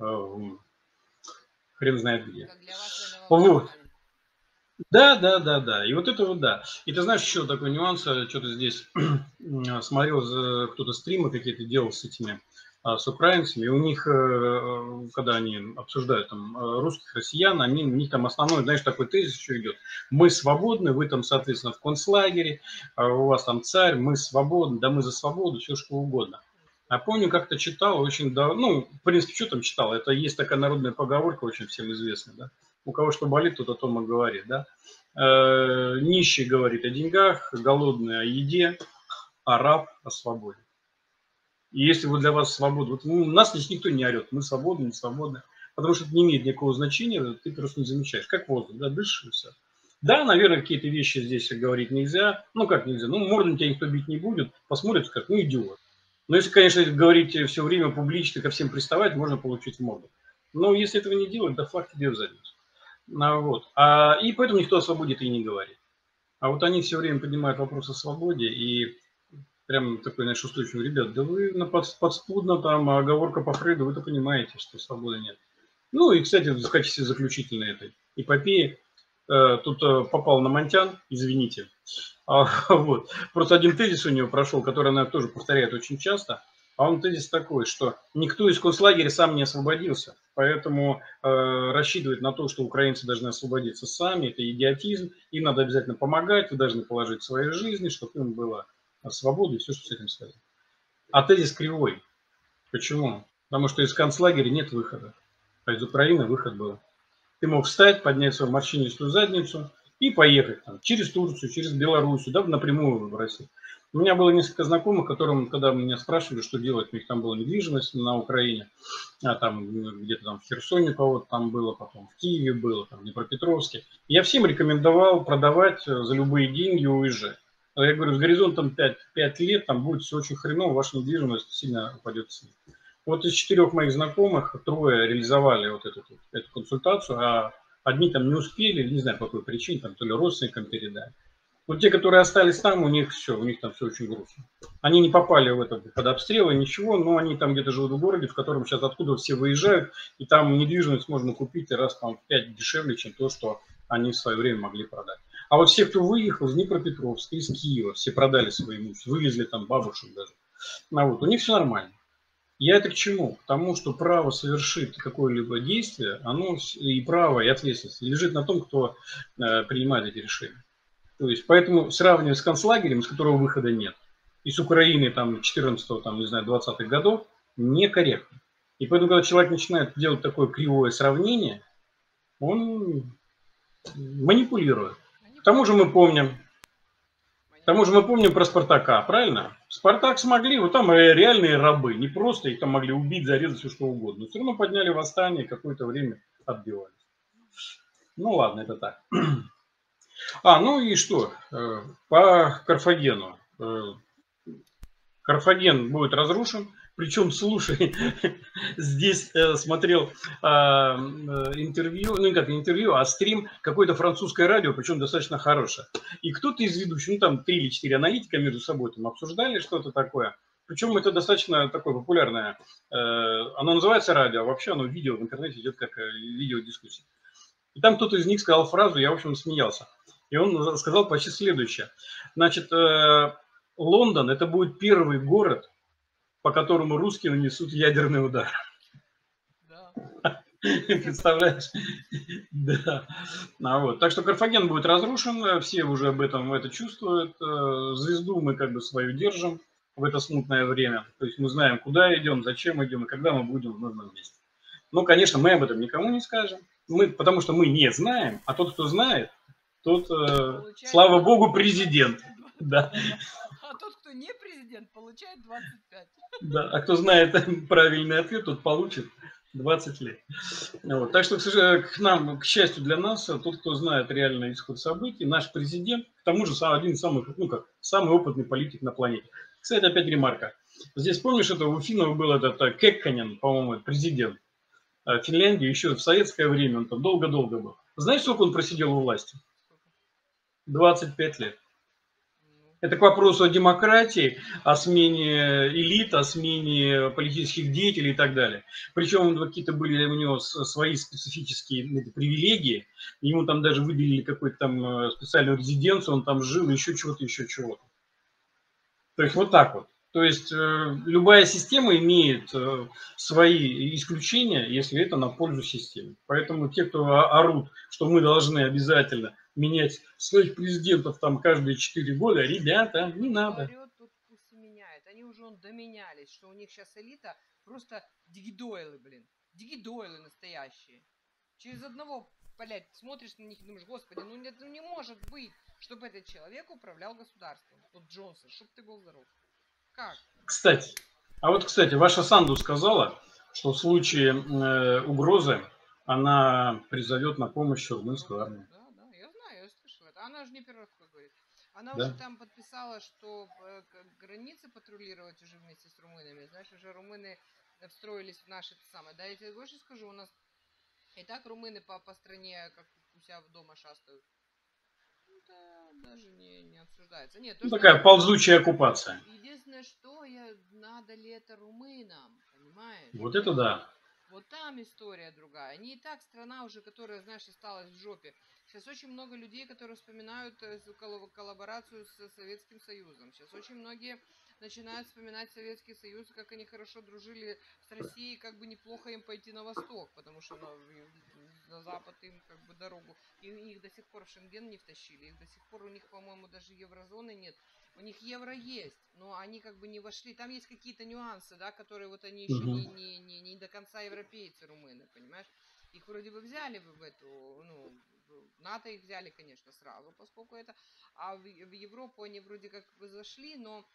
э, хрен знает где. Как для вас война в Вот. Афганистане. Да, да, да, да. И вот это вот да. И ты знаешь, еще такой нюанс, э, что-то здесь смотрел, за- кто-то стримы какие-то делал с этими, а, с украинцами, и у них, э, когда они обсуждают там э, русских, россиян, они, у них там основной, знаешь, такой тезис еще идет. Мы свободны, вы там, соответственно, в концлагере, а у вас там царь, мы свободны, да мы за свободу, все что угодно. А помню, как-то читал очень давно, ну, в принципе, что там читал, это есть такая народная поговорка, очень всем известная, да. У кого что болит, тот о том и говорит, да. Э, нищий говорит о деньгах, голодный о еде, а раб о свободе. И если вот для вас свобода, вот ну, нас здесь никто не орет, мы свободны, не свободны, потому что это не имеет никакого значения, ты просто не замечаешь, как воздух, да, дышишь и все. Да, наверное, какие-то вещи здесь говорить нельзя, ну как нельзя, ну морду на тебя никто бить не будет, посмотрят, скажут, ну идиот. Но если, конечно, говорить все время публично, ко всем приставать, можно получить в морду. Но если этого не делать, да флаг тебе в задницу. Ну, вот. А, и поэтому никто о свободе и не говорит. А вот они все время поднимают вопрос о свободе, и прям такой, знаешь, устойчивый, ребят, да вы на под, подспудно там, оговорка по Фрейду, вы-то понимаете, что свободы нет. Ну и, кстати, в качестве заключительной этой эпопеи, э, тут э, попал на Монтян, извините, а, вот. Просто один тезис у него прошел, который она тоже повторяет очень часто. А он тезис такой, что никто из концлагеря сам не освободился. Поэтому э, рассчитывать на то, что украинцы должны освободиться сами, это идиотизм. Им надо обязательно помогать, вы должны положить в своей жизни, чтобы им было свобода и все, что с этим связано. А тезис кривой. Почему? Потому что из концлагеря нет выхода. А из Украины выход был. Ты мог встать, поднять свою морщинистую задницу и поехать там, через Турцию, через Белоруссию, да, напрямую в Россию. У меня было несколько знакомых, которым, когда меня спрашивали, что делать, у них там была недвижимость на Украине, а там где-то там в Херсоне у кого-то там было, потом в Киеве было, там в Днепропетровске. Я всем рекомендовал продавать за любые деньги и уезжать. А я говорю, с горизонтом пять, пять лет там будет все очень хреново, ваша недвижимость сильно упадет в цене. Вот из четырех моих знакомых трое реализовали вот эту, эту консультацию, а одни там не успели, не знаю по какой причине, там то ли родственникам передали. Вот те, которые остались там, у них все, у них там все очень грустно. Они не попали в это под обстрелы, ничего, но они там где-то живут в городе, в котором сейчас откуда все выезжают, и там недвижимость можно купить и раз там в пять дешевле, чем то, что они в свое время могли продать. А вот все, кто выехал из Днепропетровска, из Киева, все продали свои имущества, вывезли там бабушек даже. А вот, у них все нормально. Я это к чему? К тому, что право совершить какое-либо действие, оно и право, и ответственность лежит на том, кто э, принимает эти решения. То есть, поэтому сравнивать с концлагерем, с которого выхода нет, и с Украиной там четырнадцатого, там, не знаю, двадцатых годов, некорректно. И поэтому, когда человек начинает делать такое кривое сравнение, он манипулирует. К тому же мы помним, к тому же мы помним про Спартака, правильно? Спартак смогли, вот там реальные рабы, не просто их там могли убить, зарезать, все что угодно. Но все равно подняли восстание, какое-то время отбивались. Ну ладно, это так. А, ну и что? По Карфагену. Карфаген будет разрушен. Причем, слушай, здесь э, смотрел э, интервью, ну не как интервью, а стрим, какое-то французское радио, причем достаточно хорошее. И кто-то из ведущих, ну там три или четыре аналитика между собой там обсуждали что-то такое. Причем это достаточно такое популярное. Э, оно называется радио, а вообще оно видео в интернете идет как э, видеодискуссия. И там кто-то из них сказал фразу, я в общем смеялся. И он сказал почти следующее. Значит, э, Лондон это будет первый город, по которому русские нанесут ядерный удар. Да. Представляешь? Да. А вот. Так что Карфаген будет разрушен, все уже об этом это чувствуют. Звезду мы как бы свою держим в это смутное время. То есть мы знаем, куда идем, зачем идем и когда мы будем в нужном месте. Ну, конечно, мы об этом никому не скажем, мы, потому что мы не знаем, а тот, кто знает, тот, получает слава богу, президент. Да. А тот, кто не президент, получает двадцать пять. Да, а кто знает правильный ответ, тот получит двадцать лет. Вот. Так что к нам, к счастью для нас, тот, кто знает реальный исход событий, наш президент, к тому же один из самых, ну как, самый опытный политик на планете. Кстати, опять ремарка. Здесь, помнишь, это у финнов был этот Кекканен, по-моему, президент Финляндии, еще в советское время, он там долго-долго был. Знаешь, сколько он просидел у власти? двадцать пять лет. Это к вопросу о демократии, о смене элит, о смене политических деятелей и так далее. Причем какие-то были у него свои специфические привилегии. Ему там даже выделили какую-то там специальную резиденцию, он там жил, еще чего-то, еще чего-то. То есть вот так вот. То есть э, любая система имеет э, свои исключения, если это на пользу системе. Поэтому те, кто орут, что мы должны обязательно менять своих президентов там каждые четыре года, ребята, не надо. Орет, тут пусть и меняет. Они уже он доменялись, что у них сейчас элита просто дигидойлы, блин. Дигидойлы настоящие. Через одного, блядь, смотришь на них и думаешь, господи, ну это не может быть, чтобы этот человек управлял государством. Вот Джонсон, чтоб ты был здоров. Как? Кстати, а вот, кстати, ваша Санду сказала, что в случае э, угрозы она призовет на помощь румынскую армию. Да, да, я знаю, я слышала это. Она же не первый раз такое говорит. Она Да. уже там подписала, что границы патрулировать уже вместе с румынами. Знаешь, уже румыны встроились в наши самые. Да, я тебе больше скажу, у нас и так румыны по, по стране, как у себя в дома шастают. Это даже не, не обсуждается. Нет, то, Ну, что такая они... ползучая оккупация. Единственное, что я... надо ли это румынам, понимаешь? Вот это да. Вот там история другая. Не и так страна уже, которая, знаешь, осталась в жопе. Сейчас очень много людей, которые вспоминают коллаборацию с Советским Союзом. Сейчас очень многие начинают вспоминать Советский Союз, как они хорошо дружили с Россией, как бы неплохо им пойти на восток, потому что на, на запад им как бы дорогу. И их до сих пор в Шенген не втащили. Их до сих пор у них, по-моему, даже еврозоны нет. У них евро есть, но они как бы не вошли. Там есть какие-то нюансы, да, которые вот они еще Угу. не, не, не, не до конца европейцы, румыны, понимаешь? Их вроде бы взяли в эту, ну, в НАТО их взяли, конечно, сразу, поскольку это, а в, в Европу они вроде как бы зашли, но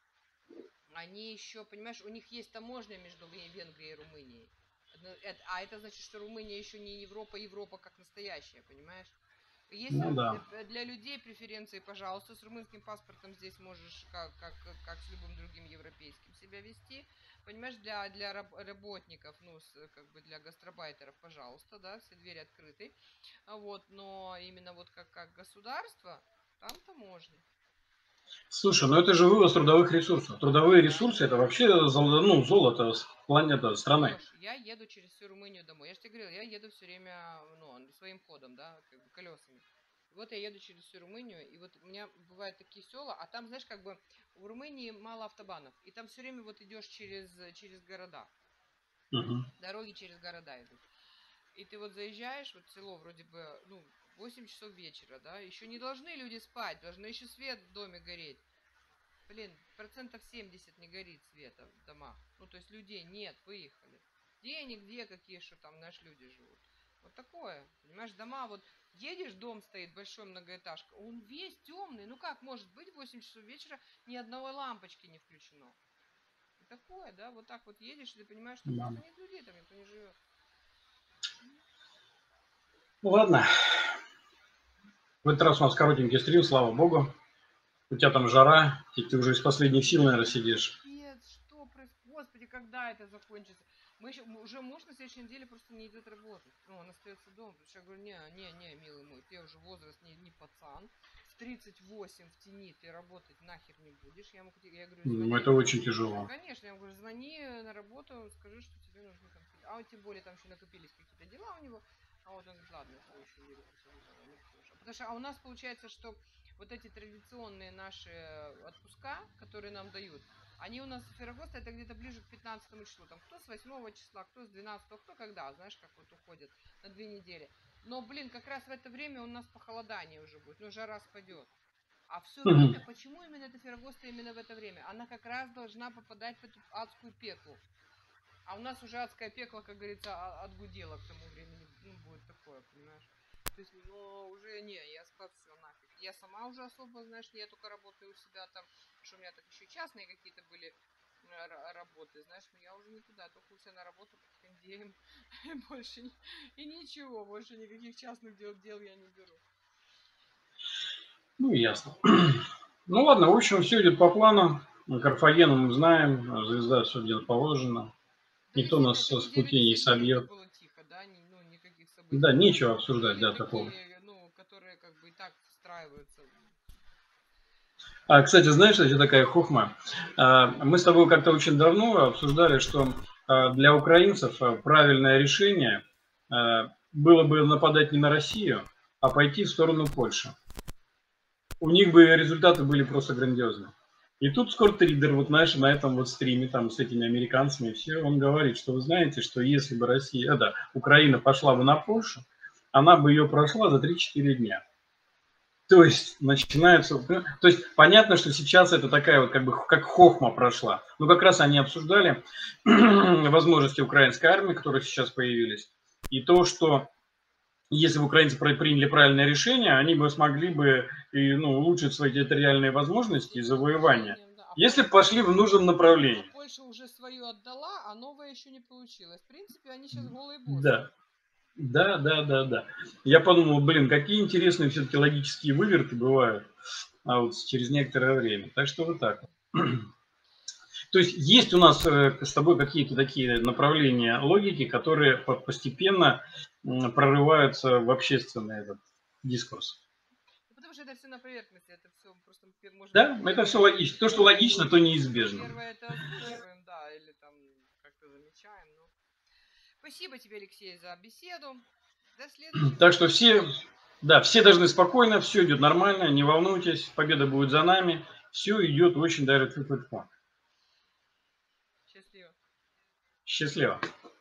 они еще, понимаешь, у них есть таможня между Венгрией и Румынией. А это значит, что Румыния еще не Европа, Европа как настоящая, понимаешь? Если Ну да. для, для людей преференции, пожалуйста, с румынским паспортом здесь можешь как, как, как с любым другим европейским себя вести. Понимаешь, для, для раб, работников, ну, с, как бы для гастробайтеров, пожалуйста, да, все двери открыты. Вот, но именно вот как, как государство, там таможня. Слушай, ну это же вывоз трудовых ресурсов. Трудовые Да. ресурсы это вообще золото, ну, золото планеты, страны. Леш, я еду через всю Румынию домой. Я же тебе говорил, я еду все время, ну, своим ходом, да, как бы колесами. Вот я еду через всю Румынию, и вот у меня бывают такие села, а там, знаешь, как бы в Румынии мало автобанов, и там все время вот идешь через, через города. Угу. Дороги через города идут. И ты вот заезжаешь, вот село вроде бы, ну, восемь часов вечера, да, еще не должны люди спать, должны еще свет в доме гореть. Блин, процентов семьдесят не горит света в домах. Ну, то есть людей нет, выехали. Денег где, какие, что там наши люди живут. Вот такое, понимаешь, дома, вот едешь, дом стоит, большой многоэтажка, он весь темный. Ну как может быть в восемь часов вечера ни одной лампочки не включено? И такое, да, вот так вот едешь, и ты понимаешь, что Да. просто нет людей, там никто не живет. Ну ладно. В этот раз у нас коротенький стрим, слава богу. У тебя там жара, ты уже из последних сил, наверное, сидишь. Нет, что происходит? Господи, когда это закончится? Мы еще, уже муж на следующей неделе просто не идет работать. Ну, он остается дома. Потому что я говорю, не, не, не, милый мой, ты уже возраст не, не пацан. В тридцать восемь в тени ты работать нахер не будешь. Я, ему, я говорю, звони. Ну, это очень тяжело. Конечно, я говорю, звони на работу, скажи, что тебе нужны там какие-то... А тем более там еще накопились какие-то дела у него. А вот он говорит, ладно, все еще еду. Потому что, а у нас получается, что вот эти традиционные наши отпуска, которые нам дают, они у нас в Феррагосте это где-то ближе к пятнадцатому числу. Там кто с восьмого числа, кто с двенадцатого, кто когда, знаешь, как вот уходят на две недели. Но, блин, как раз в это время у нас похолодание уже будет, ну, жара спадет. А все время, почему именно это Феррагоста именно в это время? Она как раз должна попадать в эту адскую пеклу. А у нас уже адское пекло, как говорится, отгудело к тому времени. Ну, будет такое, понимаешь? То есть, ну, уже не, я спать все нафиг. Я сама уже особо, знаешь, я только работаю у себя там, что у меня так еще частные какие-то были работы, знаешь, но я уже никуда, только у себя на работу под кондеем, и больше, и ничего, больше никаких частных дел, дел я не беру. Ну, ясно. Ну, ладно, в общем, все идет по плану. Карфагену мы знаем, звезда все делает положено. Да, Никто нас с пути не собьет. Было тихо, да, ну, никаких событий. Да, нечего обсуждать, да, такого. Ну, которые как бы и так встраиваются. А, кстати, знаешь, это такая хохма. Мы с тобой как-то очень давно обсуждали, что для украинцев правильное решение было бы нападать не на Россию, а пойти в сторону Польши. У них бы результаты были просто грандиозные. И тут Скотт Ридер, вот знаешь, на этом вот стриме там с этими американцами, все, он говорит, что вы знаете, что если бы Россия, э, да, Украина пошла бы на Польшу, она бы ее прошла за три-четыре дня. То есть начинается, то есть понятно, что сейчас это такая вот как бы как хохма прошла. Но как раз они обсуждали возможности украинской армии, которые сейчас появились, и то, что если бы украинцы приняли правильное решение, они бы смогли бы и, ну, улучшить свои территориальные возможности и завоевания, если бы пошли в нужном направлении. Польша уже свою отдала, а новое еще не получилось. В принципе, они сейчас голые боссы. Да. Да, да, да, да. Я подумал, блин, какие интересные все-таки логические выверты бывают, а вот через некоторое время. Так что вот так. То есть есть у нас с тобой какие-то такие направления логики, которые постепенно прорываются в общественный этот дискурс. Потому что это все на поверхности, это все просто можно... Да, это все логично. То, что логично, то неизбежно. Первое это озвучиваем, да, или там как-то замечаем. Но... Спасибо тебе, Алексей, за беседу. До следующего. Так что все, да, все должны спокойно, все идет нормально, не волнуйтесь, победа будет за нами, все идет очень даже тьфу-тьфу-тьфу. Счастливо. Счастливо.